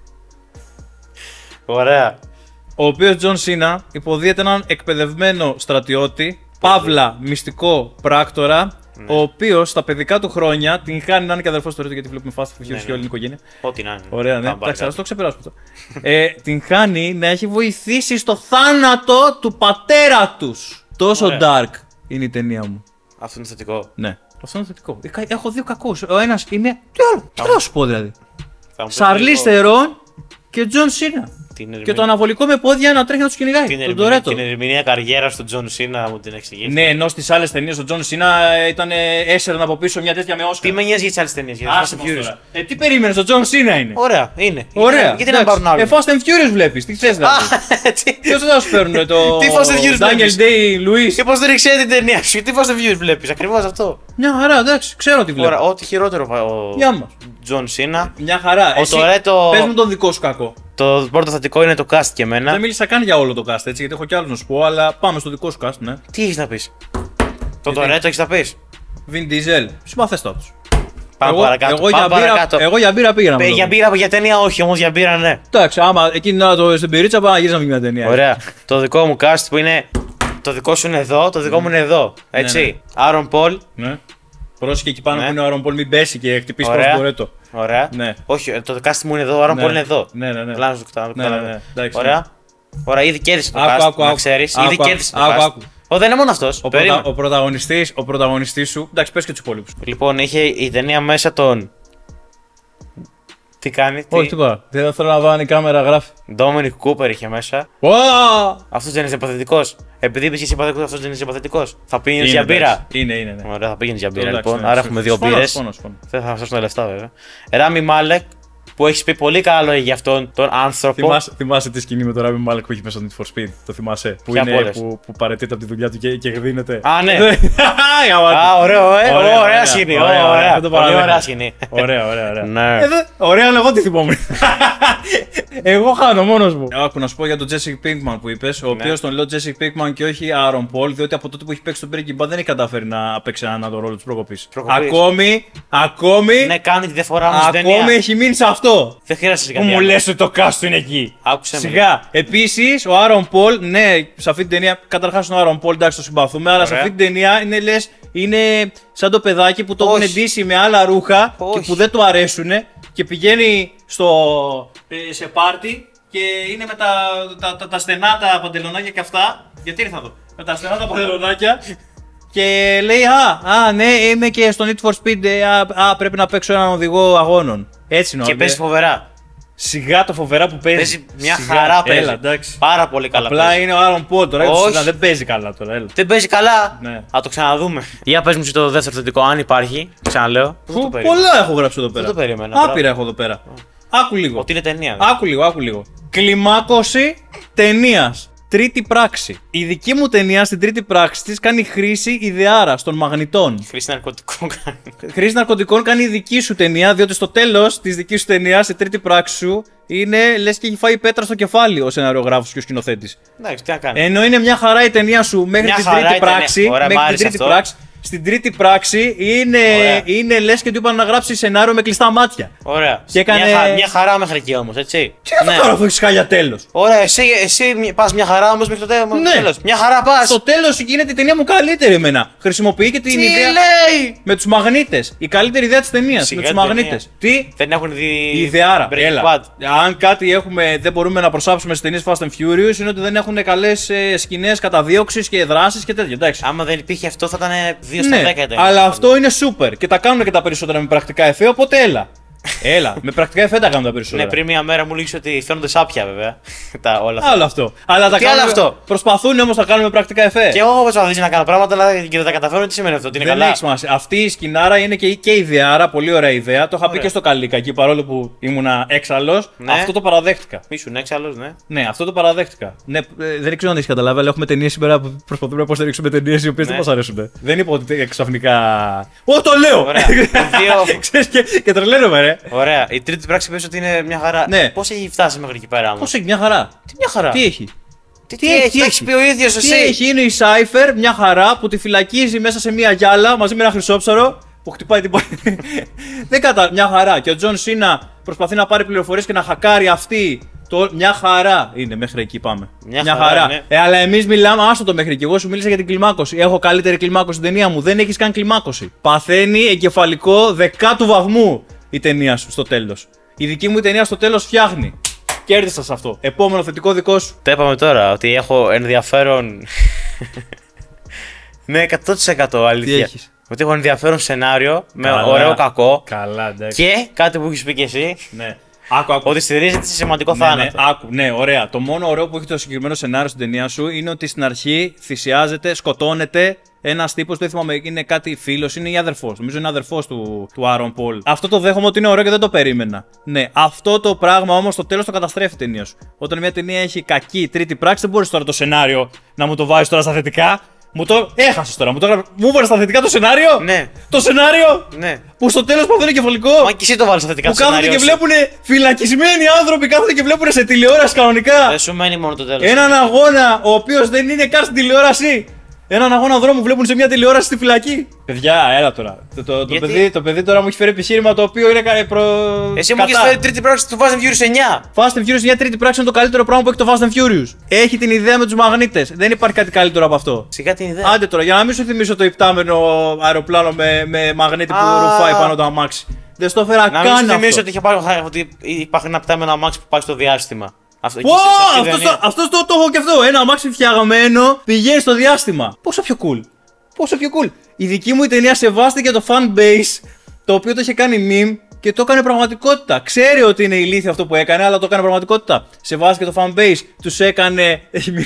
Speaker 2: Ωραία.
Speaker 1: Ο οποίος John Cena υποδίεται έναν εκπαιδευμένο στρατιώτη, παύλα μυστικό πράκτορα, ο οποίος στα παιδικά του χρόνια την χάνει να είναι και αδερφός του Ρέτο, γιατί βλέπουμε Fast and Furious
Speaker 2: Ναι,
Speaker 1: και
Speaker 2: ναι.
Speaker 1: όλη την οικογένεια.
Speaker 2: Ό,τι να είναι.
Speaker 1: Ωραία, ναι.
Speaker 2: Πάμε
Speaker 1: Εντάξει,
Speaker 2: παρακάτω.
Speaker 1: ας το ξεπεράσουμε αυτό. ε, την χάνει να έχει βοηθήσει στο θάνατο του πατέρα τους. Τόσο
Speaker 2: Ωραία.
Speaker 1: dark είναι η ταινία μου.
Speaker 2: Αυτό είναι θετικό.
Speaker 1: Ναι. Αυτό είναι θετικό. Ε, Έχω δύο κακούς. Ο ένας είναι. Τι άλλο. Τι άλλο να σου πω δηλαδή.
Speaker 2: Θα μου πεις
Speaker 1: Σαρλί
Speaker 2: λίγο-
Speaker 1: Στερόν Και ο Τζον Σίνα.
Speaker 2: Την
Speaker 1: Και
Speaker 2: ερμηνεία-
Speaker 1: το αναβολικό με πόδια να τρέχει να του κυνηγάει.
Speaker 2: την
Speaker 1: Τον
Speaker 2: ερμηνεία-
Speaker 1: Τορέτο.
Speaker 2: Την ερμηνεία καριέρα του Τζον Σίνα μου την εξηγήσει.
Speaker 1: Ναι, ενώ στι άλλε ταινίε ο Τζον Σίνα ήταν έσαιρναν από πίσω μια τέτοια με Όσκαρ.
Speaker 2: Τι με νοιάζει για τι άλλε ταινίε, για
Speaker 1: Άσε
Speaker 2: Fast
Speaker 1: μας
Speaker 2: and Furious.
Speaker 1: τώρα. Ε, τι περίμενε, ο Τζον Σίνα είναι.
Speaker 2: Ωραία, είναι.
Speaker 1: Ωραία.
Speaker 2: Γιατί, γιατί να
Speaker 1: εντάξει.
Speaker 2: πάρουν άλλο.
Speaker 1: Ε, Fast and Furious βλέπει. Τι θε δηλαδή.
Speaker 2: Έτσι.
Speaker 1: Ποιο θα σου φέρουν το.
Speaker 2: Τι Fast and Furious
Speaker 1: Daniel
Speaker 2: βλέπεις?
Speaker 1: Day-Lewis.
Speaker 2: Υποστήριξε την ταινία σου. Τι Fast and Furious βλέπει, ακριβώ αυτό.
Speaker 1: Μια χαρά, εντάξει, ξέρω τι
Speaker 2: Ωραία,
Speaker 1: βλέπω.
Speaker 2: ό,τι χειρότερο ο
Speaker 1: Γεια μας.
Speaker 2: Τζον Σίνα.
Speaker 1: Μια χαρά.
Speaker 2: Ο
Speaker 1: Εσύ,
Speaker 2: Toretto-
Speaker 1: πες μου τον δικό σου κακό.
Speaker 2: Το πρώτο θετικό είναι το cast και εμένα.
Speaker 1: Δεν μίλησα καν για όλο το cast έτσι, γιατί έχω κι άλλους να σου πω, αλλά πάμε στο δικό σου cast, ναι.
Speaker 2: Τι έχει να πει. Το
Speaker 1: Γιατί?
Speaker 2: Toretto έχει να πει.
Speaker 1: Vin Diesel, συμπαθέστατος.
Speaker 2: Πάμε
Speaker 1: Εγώ,
Speaker 2: παρακάτω.
Speaker 1: εγώ,
Speaker 2: πάμε
Speaker 1: για μπύρα,
Speaker 2: παρακάτω.
Speaker 1: εγώ για μπύρα πήγαινα. με
Speaker 2: Ε,
Speaker 1: το
Speaker 2: για
Speaker 1: δω.
Speaker 2: μπύρα, για ταινία όχι, όμω για μπύρα ναι.
Speaker 1: Εντάξει, άμα εκείνη την ώρα το στην πυρίτσα πάμε να γυρίσαμε μια ταινία.
Speaker 2: Ωραία. Το δικό μου cast που είναι. Το δικό σου είναι εδώ, το δικό μου είναι εδώ. Έτσι. Άρον Πολ.
Speaker 1: Ναι. Πρόσεχε εκεί πάνω
Speaker 2: Ναι.
Speaker 1: που είναι ο Άρον Πολ, μην πέσει και χτυπήσει
Speaker 2: Ωραία.
Speaker 1: πάνω στο Τορέτο.
Speaker 2: Ωραία.
Speaker 1: Ναι.
Speaker 2: Όχι, ε, το cast μου είναι εδώ, ο Άρον
Speaker 1: Ναι.
Speaker 2: Πολ είναι εδώ.
Speaker 1: Ναι, ναι, ναι.
Speaker 2: Απλά να σου το
Speaker 1: Ναι, ναι,
Speaker 2: καταλαβαίνω.
Speaker 1: ναι. Εντάξει,
Speaker 2: Ωραία. Ωραία, ήδη κέρδισε το
Speaker 1: Άκου,
Speaker 2: cast.
Speaker 1: άκου,
Speaker 2: Να
Speaker 1: άκου.
Speaker 2: ξέρει.
Speaker 1: Άκου,
Speaker 2: Ήδη
Speaker 1: άκου,
Speaker 2: κέρδισε το
Speaker 1: άκου,
Speaker 2: cast.
Speaker 1: άκου.
Speaker 2: Ω, δεν είναι μόνο αυτό.
Speaker 1: Ο, πρωτα, ο, πρωταγωνιστής, ο πρωταγωνιστής σου. Εντάξει, πες και τους υπόλοιπους.
Speaker 2: Λοιπόν, είχε η ταινία μέσα τον. Τι κάνει,
Speaker 1: Όχι,
Speaker 2: τι.
Speaker 1: τίποτα. Δεν θέλω να δω αν η κάμερα γράφει.
Speaker 2: Ντόμινικ Κούπερ είχε μέσα.
Speaker 1: Wow!
Speaker 2: Αυτό δεν είναι συμπαθητικό. Επειδή είπε συμπαθητικό, αυτό δεν είναι συμπαθητικό. Θα πήγαινε
Speaker 1: Είναι,
Speaker 2: για μπύρα.
Speaker 1: εντάξει. Είναι, είναι, ναι.
Speaker 2: Ωραία, θα πήγαινε για μπύρα
Speaker 1: Εντάξει,
Speaker 2: λοιπόν.
Speaker 1: ναι.
Speaker 2: Άρα έχουμε δύο
Speaker 1: Συμφωνώ,
Speaker 2: μπύρε.
Speaker 1: συμφωνώ, συμφωνώ.
Speaker 2: Δεν θα σα τα λεφτά βέβαια. Ράμι Μάλεκ, που έχει πει πολύ καλά λόγια για αυτόν τον άνθρωπο.
Speaker 1: Θυμάσαι, θυμάσαι τη σκηνή με τον Ράμι Μάλεκ που έχει μέσα στο Need for Speed. Το θυμάσαι. Που,
Speaker 2: Ποια από
Speaker 1: είναι,
Speaker 2: όλες?
Speaker 1: που, που παρετείται από τη δουλειά του και, και εκδίνεται.
Speaker 2: Α, ναι.
Speaker 1: Γαμάτο.
Speaker 2: Α, ωραίο, ε.
Speaker 1: Ωραία,
Speaker 2: Ωραία,
Speaker 1: ωραία.
Speaker 2: σκηνή.
Speaker 1: Ωραία,
Speaker 2: Ωραία,
Speaker 1: ωραία.
Speaker 2: ωραία.
Speaker 1: Δεν το
Speaker 2: Πολύ
Speaker 1: παραδέχομαι.
Speaker 2: ωραία σκηνή.
Speaker 1: Ωραία, ωραία, ωραία.
Speaker 2: Ναι.
Speaker 1: Ε, δε- ωραία, αλλά εγώ τι θυμόμουν. Εγώ χάνω μόνο μου. Άκου να σου πω για τον Jesse Pinkman που είπε, ο
Speaker 2: Ναι.
Speaker 1: οποίο τον λέω Jesse Pinkman και όχι Aaron Paul, διότι από τότε που έχει παίξει τον Breaking Bad δεν έχει καταφέρει να παίξει έναν τον ρόλο τη προκοπή.
Speaker 2: Προκοπής.
Speaker 1: Ακόμη, ακόμη,
Speaker 2: Ναι, κάνει τη διαφορά μου στην
Speaker 1: ακόμη
Speaker 2: ταινία.
Speaker 1: έχει μείνει σε αυτό.
Speaker 2: Δεν χρειάζεται
Speaker 1: Που
Speaker 2: κάτι
Speaker 1: μου
Speaker 2: άλλο.
Speaker 1: λε ότι το cast του είναι εκεί.
Speaker 2: Άκουσε με.
Speaker 1: Σιγά. Επίση, ο Aaron Paul, ναι, σε αυτή την ταινία, καταρχά είναι ο Aaron Paul, εντάξει, το συμπαθούμε, αλλά σε
Speaker 2: Ωραία.
Speaker 1: αυτή την ταινία είναι λε, είναι σαν το παιδάκι που το
Speaker 2: Όχι.
Speaker 1: έχουν ντύσει με άλλα ρούχα και
Speaker 2: Όχι.
Speaker 1: που δεν του αρέσουν και πηγαίνει στο, ε, σε πάρτι και είναι με τα, τα, τα, τα στενά τα παντελονάκια και αυτά. Γιατί ήρθα εδώ. Με τα στενά τα παντελονάκια. Και λέει, α, α, ναι, είμαι και στο Need for Speed, ε, α, α, πρέπει να παίξω έναν οδηγό αγώνων. Έτσι είναι.
Speaker 2: Και
Speaker 1: ο-
Speaker 2: παίζει φοβερά.
Speaker 1: Σιγά το φοβερά που παίζει.
Speaker 2: Παίζει μια
Speaker 1: Σιγά.
Speaker 2: χαρά παίζει.
Speaker 1: Έλα, εντάξει.
Speaker 2: Πάρα πολύ καλά
Speaker 1: Απλά
Speaker 2: παίζει.
Speaker 1: είναι ο Άρον Πολ τώρα.
Speaker 2: Όχι.
Speaker 1: έτσι, δεν παίζει καλά τώρα. Έλα.
Speaker 2: Δεν παίζει καλά.
Speaker 1: Ναι.
Speaker 2: Θα το ξαναδούμε. Για πες μου εσύ το δεύτερο θετικό, αν υπάρχει. Ξαναλέω. Δεν το
Speaker 1: Φου,
Speaker 2: περίμενα.
Speaker 1: πολλά έχω γράψει εδώ πέρα.
Speaker 2: το περίμενα,
Speaker 1: Άπειρα
Speaker 2: μπράβο.
Speaker 1: έχω εδώ πέρα. Άκου λίγο.
Speaker 2: Ότι είναι ταινία.
Speaker 1: Άκου λίγο, άκου λίγο. Κλιμάκωση ταινία. Τρίτη πράξη. Η δική μου ταινία στην τρίτη πράξη τη κάνει χρήση ιδεάρα των μαγνητών.
Speaker 2: Χρήση ναρκωτικών κάνει.
Speaker 1: Χρήση ναρκωτικών κάνει η δική σου ταινία, διότι στο τέλο τη δική σου ταινία, στη τρίτη πράξη σου, είναι λε και έχει φάει πέτρα στο κεφάλι ο σεναριογράφο και ο σκηνοθέτη.
Speaker 2: Εντάξει, τι να κάνει.
Speaker 1: Ενώ είναι μια χαρά η ταινία σου μέχρι
Speaker 2: Μια
Speaker 1: την
Speaker 2: χαρά
Speaker 1: τρίτη
Speaker 2: η ταινία.
Speaker 1: πράξη.
Speaker 2: Ωραία, μ'
Speaker 1: μέχρι την
Speaker 2: άρεσε
Speaker 1: τρίτη
Speaker 2: αυτό.
Speaker 1: πράξη. Στην τρίτη πράξη είναι,
Speaker 2: Ωραία.
Speaker 1: είναι λε και του είπαν να γράψει σενάριο με κλειστά μάτια.
Speaker 2: Ωραία.
Speaker 1: Και έκανε-
Speaker 2: μια, χα... μια χαρά μέχρι εκεί όμω, έτσι.
Speaker 1: Τι να το κάνω αφού έχει χάλια τέλο.
Speaker 2: Ωραία, εσύ, εσύ πα μια χαρά όμω μέχρι το τέλο.
Speaker 1: Ναι.
Speaker 2: Μια χαρά πα.
Speaker 1: Στο τέλο γίνεται η ταινία μου καλύτερη εμένα. Χρησιμοποιεί και την
Speaker 2: Τι
Speaker 1: ιδέα.
Speaker 2: λέει!
Speaker 1: Με του μαγνήτε. Η καλύτερη ιδέα τη ταινία. Με
Speaker 2: Σιγά
Speaker 1: του
Speaker 2: την
Speaker 1: μαγνήτε.
Speaker 2: ταινία.
Speaker 1: Τι.
Speaker 2: Δεν έχουν δει.
Speaker 1: Η ιδεάρα.
Speaker 2: Breaking
Speaker 1: Έλα.
Speaker 2: Bad.
Speaker 1: Αν κάτι έχουμε, δεν μπορούμε να προσάψουμε στι ταινίε Fast and Furious είναι ότι δεν έχουν καλέ ε, σκηνέ καταδίωξη και δράσει και τέτοια. Εντάξει.
Speaker 2: Άμα δεν υπήρχε αυτό θα ήταν δύο στα
Speaker 1: Ναι,
Speaker 2: δέκα η ταινία.
Speaker 1: αλλά αυτό είναι super και τα κάνουν και τα περισσότερα με πρακτικά εφέ, οπότε έλα. Έλα, με πρακτικά εφέ τα κάνουν τα περισσότερα.
Speaker 2: Ναι, πριν μία μέρα μου λέγεις ότι φαίνονται σάπια βέβαια. Τα, όλα αυτά.
Speaker 1: Άλλο αυτό. Αλλά τα
Speaker 2: Τι
Speaker 1: κάνουν,
Speaker 2: άλλο αυτό?
Speaker 1: Προσπαθούν όμω να κάνουν με πρακτικά εφέ.
Speaker 2: Και εγώ έχω προσπαθήσει να κάνω πράγματα, αλλά και δεν τα καταφέρω. Τι σημαίνει αυτό, ότι είναι
Speaker 1: Δεν
Speaker 2: καλά.
Speaker 1: έχει σημασία. Αυτή η σκηνάρα είναι και, και ιδεάρα, πολύ ωραία ιδέα. Το είχα πει
Speaker 2: Ωραία.
Speaker 1: και στο Καλίκα εκεί, παρόλο που ήμουνα έξαλλο.
Speaker 2: Ναι.
Speaker 1: Αυτό το παραδέχτηκα.
Speaker 2: Ήσουν έξαλλος, ναι.
Speaker 1: Ναι, αυτό το παραδέχτηκα. Ναι, ε, δεν ξέρω αν έχει καταλάβει, αλλά έχουμε ταινίε σήμερα που προσπαθούμε να υποστηρίξουμε ταινίε οι οποίε
Speaker 2: Ναι.
Speaker 1: δεν μα αρέσουν. Δεν είπα ότι ξαφνικά. Ω, το λέω!
Speaker 2: Ωραία. Δύο-
Speaker 1: Ξέρεις, και, και τρελαίνομαι, ρε.
Speaker 2: Ωραία. Η τρίτη πράξη πες ότι είναι μια χαρά.
Speaker 1: Ναι.
Speaker 2: Πώς έχει φτάσει μέχρι εκεί πέρα
Speaker 1: Πώ
Speaker 2: όμως.
Speaker 1: έχει, μια χαρά.
Speaker 2: Τι μια χαρά.
Speaker 1: Τι έχει.
Speaker 2: Τι,
Speaker 1: τι
Speaker 2: τι
Speaker 1: έχει,
Speaker 2: έχει, το έχεις πει ο ίδιος
Speaker 1: Τι
Speaker 2: εσύ.
Speaker 1: έχει, είναι η Cypher, μια χαρά που τη φυλακίζει μέσα σε μια γυάλα μαζί με ένα χρυσόψαρο που χτυπάει την πόρτα. Δεν κατά, μια χαρά. Και ο Τζον Σίνα προσπαθεί να πάρει πληροφορίες και να χακάρει αυτή. Το... Μια χαρά είναι, μέχρι εκεί πάμε.
Speaker 2: Μια χαρά, ναι.
Speaker 1: Ε, αλλά εμεί μιλάμε, άστο το μέχρι εκεί. Εγώ σου μίλησα για την κλιμάκωση. Έχω καλύτερη κλιμάκωση στην ταινία μου. Δεν έχει καν κλιμάκωση. Παθαίνει εγκεφαλικό δεκάτου βαθμού η ταινία σου στο τέλο. Η δική μου η ταινία στο τέλο φτιάχνει. Κέρδισα σε αυτό. Επόμενο θετικό δικό σου.
Speaker 2: Το είπαμε τώρα, ότι έχω ενδιαφέρον. Ναι, εκατό τοις εκατό αλήθεια.
Speaker 1: Τι έχεις?
Speaker 2: Ότι έχω ενδιαφέρον σενάριο με
Speaker 1: Καλά.
Speaker 2: ωραίο κακό.
Speaker 1: Καλά, εντάξει.
Speaker 2: Και κάτι που έχει πει και εσύ.
Speaker 1: Ναι. Άκου, άκου.
Speaker 2: Ότι στηρίζεται σε σημαντικό
Speaker 1: Ναι, ναι,
Speaker 2: θάνατο.
Speaker 1: άκου, ναι, ωραία. Το μόνο ωραίο που έχει το συγκεκριμένο σενάριο στην ταινία σου είναι ότι στην αρχή θυσιάζεται, σκοτώνεται ένα τύπο, δεν θυμάμαι, είναι κάτι φίλο, είναι ή αδερφό. Νομίζω είναι αδερφό του, του Άρον Πολ. Αυτό το δέχομαι ότι είναι ωραίο και δεν το περίμενα. Ναι, αυτό το πράγμα όμως στο τέλος το καταστρέφει η ταινία σου. Όταν μια ταινία έχει κακή τρίτη πράξη, δεν μπορεί τώρα το σενάριο να μου το βάζει τώρα στα θετικά. Μου το έχασε τώρα. Μου το μου έβαλε στα θετικά το σενάριο.
Speaker 2: Ναι.
Speaker 1: Το σενάριο.
Speaker 2: Ναι.
Speaker 1: Που στο τέλος παθαίνει κεφαλικό.
Speaker 2: Μα και εσύ το βάλει στα θετικά
Speaker 1: Που
Speaker 2: στο
Speaker 1: κάθονται
Speaker 2: σενάριο
Speaker 1: και
Speaker 2: σου.
Speaker 1: βλέπουν φυλακισμένοι άνθρωποι, κάθονται και βλέπουν σε τηλεόραση κανονικά.
Speaker 2: Δεν σου μένει μόνο το τέλος.
Speaker 1: Έναν αγώνα ο οποίος δεν είναι καν στην τηλεόραση. Έναν αγώνα δρόμου βλέπουν σε μια τηλεόραση στη φυλακή. Παιδιά, έλα τώρα. Το, το, το, παιδί, το παιδί τώρα μου έχει φέρει επιχείρημα το οποίο είναι κα- προ.
Speaker 2: Εσύ μου έχεις φέρει τρίτη πράξη του Fast and Furious εννιά.
Speaker 1: Fast and Furious μια τρίτη πράξη είναι το καλύτερο πράγμα που έχει το Fast and Furious. Έχει την ιδέα με τους μαγνήτες. Δεν υπάρχει κάτι καλύτερο από αυτό.
Speaker 2: Σιγά την ιδέα.
Speaker 1: Άντε τώρα, για να μην σου θυμίσω το υπτάμενο αεροπλάνο με, με μαγνήτη που
Speaker 2: Α.
Speaker 1: ρουφάει πάνω το αμάξι. Δεν στο έφερα
Speaker 2: Να
Speaker 1: καν
Speaker 2: μην σου θυμίσω
Speaker 1: αυτό.
Speaker 2: ότι, είχε πάρει- ότι υπάρχει ένα πτάμενο αμάξι που πάει στο διάστημα. Αυτό,
Speaker 1: Πω,
Speaker 2: εκεί σε- σε αυτή την
Speaker 1: αυτός
Speaker 2: ταινία.
Speaker 1: το, αυτός το, το έχω και αυτό. Ένα αμάξι φτιαγμένο πηγαίνει στο διάστημα. Πόσο πιο cool. Πόσο πιο cool. Η δική μου η ταινία σεβάστηκε το fan base, το οποίο το είχε κάνει meme και το έκανε πραγματικότητα. Ξέρει ότι είναι ηλίθιο αυτό που έκανε, αλλά το έκανε πραγματικότητα. Σεβάστηκε το fan base, τους έκανε.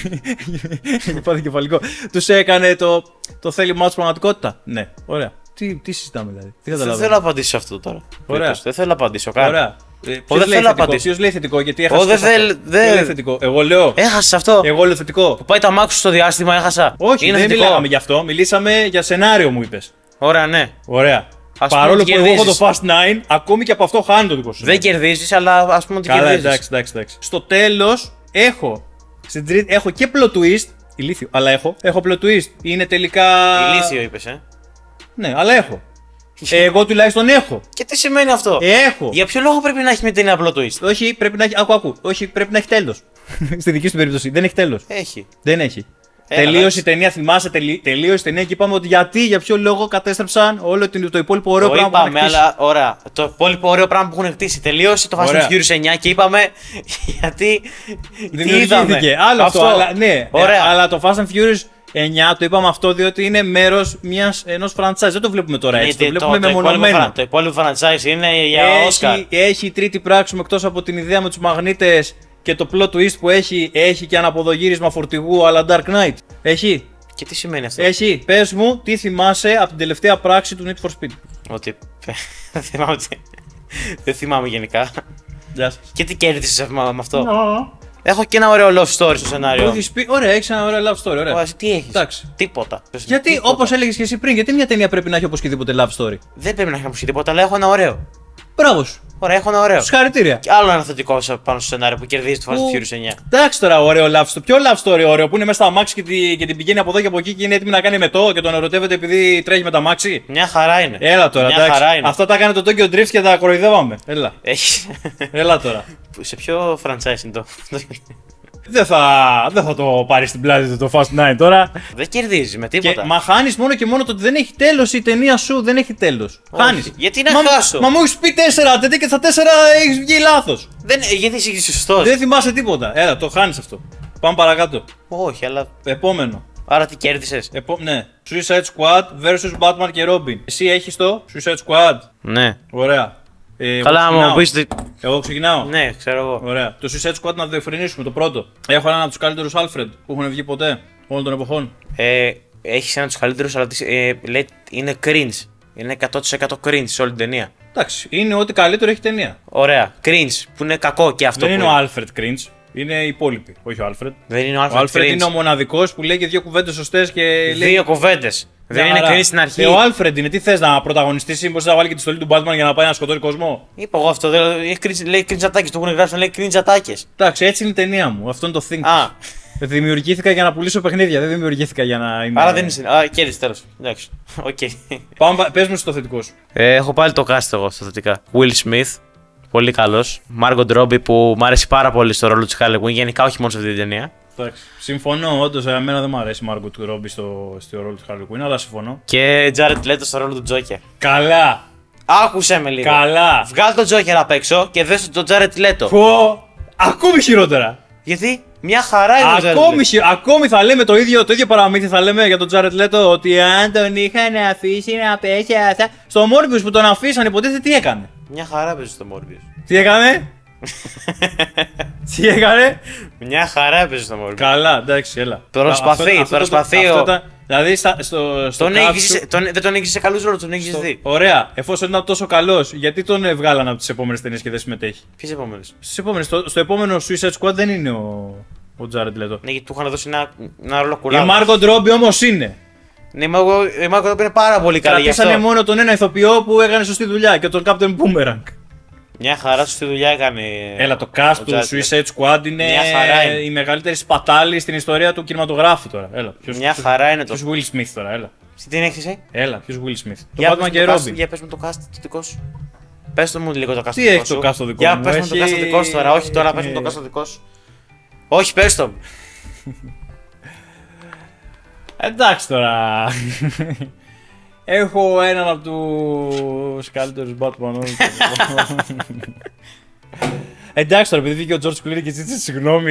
Speaker 1: Έχει πάθει κεφαλικό. Τους έκανε το, το θέλημά τους πραγματικότητα. Ναι, ωραία. Τι, τι συζητάμε δηλαδή. Τι
Speaker 2: Δεν
Speaker 1: καταλαβαίνω.
Speaker 2: θέλω να απαντήσω σε αυτό τώρα.
Speaker 1: Ωραία.
Speaker 2: Δεν θέλω να απαντήσω καν.
Speaker 1: Ωραία. Ε,
Speaker 2: δεν
Speaker 1: ποιος λέει
Speaker 2: θέλω να
Speaker 1: θετικό,
Speaker 2: απαντήσω.
Speaker 1: ποιος λέει θετικό, γιατί
Speaker 2: Ω,
Speaker 1: έχασε.
Speaker 2: δεν θέλ-
Speaker 1: Ποιος
Speaker 2: δεν-
Speaker 1: λέει θετικό. Εγώ λέω.
Speaker 2: Έχασε αυτό.
Speaker 1: Εγώ λέω θετικό.
Speaker 2: Που πάει το αμάξι σου στο διάστημα, έχασα.
Speaker 1: Όχι,
Speaker 2: είναι
Speaker 1: δεν
Speaker 2: θετικό.
Speaker 1: μιλάμε γι' αυτό. Μιλήσαμε για σενάριο, μου είπες.
Speaker 2: Ωραία, ναι.
Speaker 1: Ωραία.
Speaker 2: Ας πούμε
Speaker 1: Παρόλο
Speaker 2: ότι
Speaker 1: που εγώ έχω το
Speaker 2: κερδίζεις.
Speaker 1: Fast nine, ακόμη και από αυτό χάνει το δικό σου.
Speaker 2: Δεν κερδίζει, αλλά α πούμε ότι
Speaker 1: Καλά,
Speaker 2: κερδίζει.
Speaker 1: εντάξει, εντάξει, εντάξει. Στο τέλος έχω. Στην τρίτη, έχω και plot twist. Ηλίθιο, αλλά έχω. Έχω plot twist. Είναι τελικά.
Speaker 2: Ηλίθιο είπε, ε.
Speaker 1: Ναι, αλλά έχω. Ε, εγώ τουλάχιστον έχω.
Speaker 2: Και τι σημαίνει αυτό.
Speaker 1: Ε, έχω.
Speaker 2: Για ποιο λόγο πρέπει να έχει μια ταινία απλό twist.
Speaker 1: Όχι, πρέπει να έχει. Άκου, άκου. Όχι, πρέπει να έχει τέλος. Στη δική σου περίπτωση. Δεν έχει τέλος.
Speaker 2: Έχει.
Speaker 1: Δεν έχει.
Speaker 2: Ε,
Speaker 1: τελείωσε
Speaker 2: εντάξει.
Speaker 1: η ταινία, θυμάσαι, τελει... τελείωσε η ταινία και είπαμε ότι γιατί, για ποιο λόγο κατέστρεψαν όλο το, το υπόλοιπο ωραίο
Speaker 2: Το
Speaker 1: πράγμα που έχουν
Speaker 2: είπαμε,
Speaker 1: χτίσει.
Speaker 2: αλλά ωραία. Το υπόλοιπο ωραίο πράγμα που έχουν χτίσει. Τελείωσε το Fast
Speaker 1: Ωραία.
Speaker 2: and Furious εννιά και είπαμε γιατί. Τι
Speaker 1: Δημιουργήθηκε.
Speaker 2: είδαμε.
Speaker 1: Άλλο αυτό, αλλά ναι.
Speaker 2: Ωραία.
Speaker 1: Ε, αλλά το Fast and Furious εννιά το είπαμε αυτό διότι είναι μέρος ενός franchise. Δεν το βλέπουμε τώρα έτσι.
Speaker 2: Γιατί
Speaker 1: το βλέπουμε
Speaker 2: το, υπόλοιπο,
Speaker 1: μεμονωμένα.
Speaker 2: το υπόλοιπο franchise είναι για Oscar.
Speaker 1: Έχει, έχει τρίτη πράξη μου εκτός από την ιδέα με τους μαγνήτες και το plot twist που έχει. Έχει και αναποδογύρισμα φορτηγού αλλά Dark Knight. Έχει.
Speaker 2: Και τι σημαίνει αυτό.
Speaker 1: Έχει. Πες μου τι θυμάσαι από την τελευταία πράξη του Need for Speed.
Speaker 2: Ότι. Δεν θυμάμαι. τι- Δεν θυμάμαι γενικά.
Speaker 1: Γεια σας.
Speaker 2: Και τι κέρδισε με αυτό. Έχω και ένα ωραίο love story στο σενάριο.
Speaker 1: Έχεις πει, ωραία, έχεις ένα ωραίο love story, ωραία.
Speaker 2: Ωραία, τι έχει.
Speaker 1: Εντάξει.
Speaker 2: Τίποτα.
Speaker 1: Γιατί,
Speaker 2: Τίποτα.
Speaker 1: όπως έλεγες και εσύ πριν, γιατί μια ταινία πρέπει να έχει οπωσδήποτε love story.
Speaker 2: Δεν πρέπει να έχει αποσκευή τίποτα, αλλά έχω ένα ωραίο.
Speaker 1: Μπράβο σου.
Speaker 2: Ωραία, έχω ένα ωραίο.
Speaker 1: Συγχαρητήρια.
Speaker 2: Και άλλο ένα θετικό σε- πάνω στο σενάριο που κερδίζει το Fast
Speaker 1: Που-
Speaker 2: and Furious εννιά.
Speaker 1: Εντάξει τώρα, ωραίο love story. Ποιο love story ωραίο που είναι μέσα στα αμάξι και, τη, και την πηγαίνει από εδώ και από εκεί και είναι έτοιμη να κάνει μετό και τον ερωτεύεται επειδή τρέχει με τα αμάξι.
Speaker 2: Μια χαρά είναι.
Speaker 1: Έλα τώρα,
Speaker 2: Μια
Speaker 1: εντάξει.
Speaker 2: χαρά είναι.
Speaker 1: Αυτά τα έκανε το Tokyo Drift και τα κοροϊδεύαμε. Έλα.
Speaker 2: Έχει.
Speaker 1: Έλα τώρα.
Speaker 2: Σε ποιο franchise είναι το.
Speaker 1: δεν, θα, δεν θα το πάρει στην πλάτη του το Fast nine τώρα.
Speaker 2: Δεν κερδίζει με
Speaker 1: Και,
Speaker 2: τίποτα.
Speaker 1: μα χάνει μόνο και μόνο το ότι δεν έχει τέλο η ταινία σου. Δεν έχει τέλο.
Speaker 2: Όχι.
Speaker 1: Χάνει.
Speaker 2: Γιατί να
Speaker 1: μα,
Speaker 2: χάσω?
Speaker 1: Μα μου έχει πει τέσσερα τέτοια και στα τέσσερα έχει βγει λάθο.
Speaker 2: Δεν... Γιατί είσαι σωστό.
Speaker 1: Δεν θυμάσαι τίποτα. Έλα, το χάνει αυτό. Πάμε παρακάτω.
Speaker 2: Όχι, αλλά.
Speaker 1: Επόμενο.
Speaker 2: Άρα τι κέρδισε.
Speaker 1: Επό... Ναι. Suicide Squad versus Batman και Robin. Εσύ έχεις το Suicide Squad.
Speaker 2: Ναι.
Speaker 1: Ωραία. Ε, εγώ
Speaker 2: Καλά,
Speaker 1: ξεκινάω.
Speaker 2: μου πει. ότι-
Speaker 1: Εγώ ξεκινάω.
Speaker 2: Ναι, ξέρω εγώ.
Speaker 1: Ωραία. Το Suicide Squad να το διευκρινίσουμε το πρώτο. Έχω έναν από τους καλύτερους Alfred που έχουν βγει ποτέ όλων των εποχών.
Speaker 2: Ε, έχει ένα του καλύτερου, αλλά τι- ε, λέει είναι cringe. Είναι εκατό τοις εκατό cringe σε όλη την ταινία.
Speaker 1: Εντάξει, είναι ό,τι καλύτερο έχει ταινία.
Speaker 2: Ωραία. Cringe, που είναι κακό και αυτό.
Speaker 1: Δεν
Speaker 2: που
Speaker 1: είναι ο Alfred cringe. Είναι οι υπόλοιποι, όχι ο Alfred.
Speaker 2: Δεν είναι ο
Speaker 1: Ο
Speaker 2: Alfred,
Speaker 1: Alfred
Speaker 2: cringe.
Speaker 1: είναι ο μοναδικός που λέει και δύο κουβέντες σωστές και λέει.
Speaker 2: Δύο κουβέντε. Δεν είναι
Speaker 1: Άρα,
Speaker 2: cringe στην αρχή.
Speaker 1: Ε, ο Alfred είναι, τι θες να πρωταγωνιστήσει, μήπως να βάλει και τη στολή του Batman για να πάει να σκοτώνει κόσμο.
Speaker 2: Είπα εγώ αυτό. δεν- έχει cringe- Λέει cringe ατάκες. Το έχουν γράψει να λέει cringe ατάκες.
Speaker 1: Εντάξει, έτσι είναι η ταινία μου. Αυτό είναι το think.
Speaker 2: Α,
Speaker 1: Δημιουργήθηκα για να πουλήσω παιχνίδια, δεν δημιουργήθηκα για να είμαι.
Speaker 2: άρα δεν είναι. Α, κέρδισε τέλο. Εντάξει. Οκ.
Speaker 1: Πάμε, πες μου στο θετικό σου.
Speaker 2: Ε, έχω πάλι το cast εγώ στα θετικά. Will Smith. Πολύ καλό. Margot Robbie που μου άρεσε πάρα πολύ στο ρόλο τη Harley Quinn. Γενικά όχι μόνο σε αυτή την ταινία.
Speaker 1: Εντάξει. Συμφωνώ, όντως εμένα δεν μου αρέσει η Margot Robbie στο, στο ρόλο του Harley Quinn, αλλά συμφωνώ.
Speaker 2: Και Jared Leto στο ρόλο του Joker.
Speaker 1: Καλά!
Speaker 2: Άκουσε με λίγο.
Speaker 1: Καλά!
Speaker 2: Βγάλ τον Joker απ' έξω και δες τον Jared Leto.
Speaker 1: Πω! Ακόμη χειρότερα!
Speaker 2: Γιατί μια χαρά είναι ο Jared
Speaker 1: Ακόμη,
Speaker 2: Leto.
Speaker 1: χει... Ακόμη θα λέμε το ίδιο, το ίδιο παραμύθι θα λέμε για τον Jared Leto ότι αν τον είχαν αφήσει να πέσει αυτά. Στο Morbius που τον αφήσαν, υποτίθεται τι έκανε.
Speaker 2: Μια χαρά παίζει στο Morbius.
Speaker 1: Τι έκανε? Τι έκανε?
Speaker 2: Μια χαρά έπαιζε στο Morbius.
Speaker 1: Καλά, εντάξει, έλα.
Speaker 2: Προσπαθεί,
Speaker 1: Αυτό- αυτό
Speaker 2: προσπαθεί
Speaker 1: το-
Speaker 2: ο-
Speaker 1: αυτό ήταν- Δηλαδή στα- στο, στο
Speaker 2: Τον
Speaker 1: capsule-
Speaker 2: έχεις, τον, δεν τον έχει σε καλούς ρόλους, τον έχει
Speaker 1: στο-
Speaker 2: δει.
Speaker 1: Ωραία, εφόσον ήταν τόσο καλός, γιατί τον ε, βγάλαν από τις επόμενες ταινίες και δεν συμμετέχει.
Speaker 2: Ποιες επόμενες?
Speaker 1: Στις επόμενες, στο, στο επόμενο Suicide Squad δεν είναι ο, ο Jared Leto.
Speaker 2: Ναι, γιατί του είχαν δώσει ένα, ένα ρόλο
Speaker 1: Η
Speaker 2: κουλάδα.
Speaker 1: Margot Robbie όμως είναι.
Speaker 2: Ναι, η Margot- η Margot Robbie είναι πάρα πολύ καλή γι' αυτό.
Speaker 1: Κρατήσανε μόνο τον ένα ηθοποιό που έκανε σωστή δουλειά και τον Captain Boomerang.
Speaker 2: Μια χαρά στη δουλειά έκανε.
Speaker 1: Έλα, το cast
Speaker 2: ο
Speaker 1: του
Speaker 2: Jared
Speaker 1: Suicide Squad είναι
Speaker 2: Μια χαρά είναι.
Speaker 1: η μεγαλύτερη σπατάλη στην ιστορία του κινηματογράφου τώρα. Έλα, ποιος,
Speaker 2: Μια
Speaker 1: ποιος-
Speaker 2: χαρά είναι το.
Speaker 1: ποιος Will Smith τώρα, έλα.
Speaker 2: Τι την έχεις εσύ?
Speaker 1: Έλα, ποιος Will Smith. Το
Speaker 2: Για
Speaker 1: Batman
Speaker 2: πες
Speaker 1: και
Speaker 2: μου το cast-
Speaker 1: Robin.
Speaker 2: Για πες μου το cast το δικό σου. Πες το μου λίγο το cast
Speaker 1: Τι
Speaker 2: το
Speaker 1: έχει
Speaker 2: δικό
Speaker 1: το
Speaker 2: σου.
Speaker 1: cast το δικό
Speaker 2: Για
Speaker 1: μου,
Speaker 2: πες μου το
Speaker 1: έχει-
Speaker 2: cast το δικό σου τώρα. Όχι τώρα, πες μου το cast το δικό σου. Όχι, πες το μου.
Speaker 1: Εντάξει τώρα. Έχω έναν από τους καλύτερους Batman όλων των εποχών. Εντάξει τώρα, επειδή βγήκε ο George Clooney και ζήτησε συγγνώμη.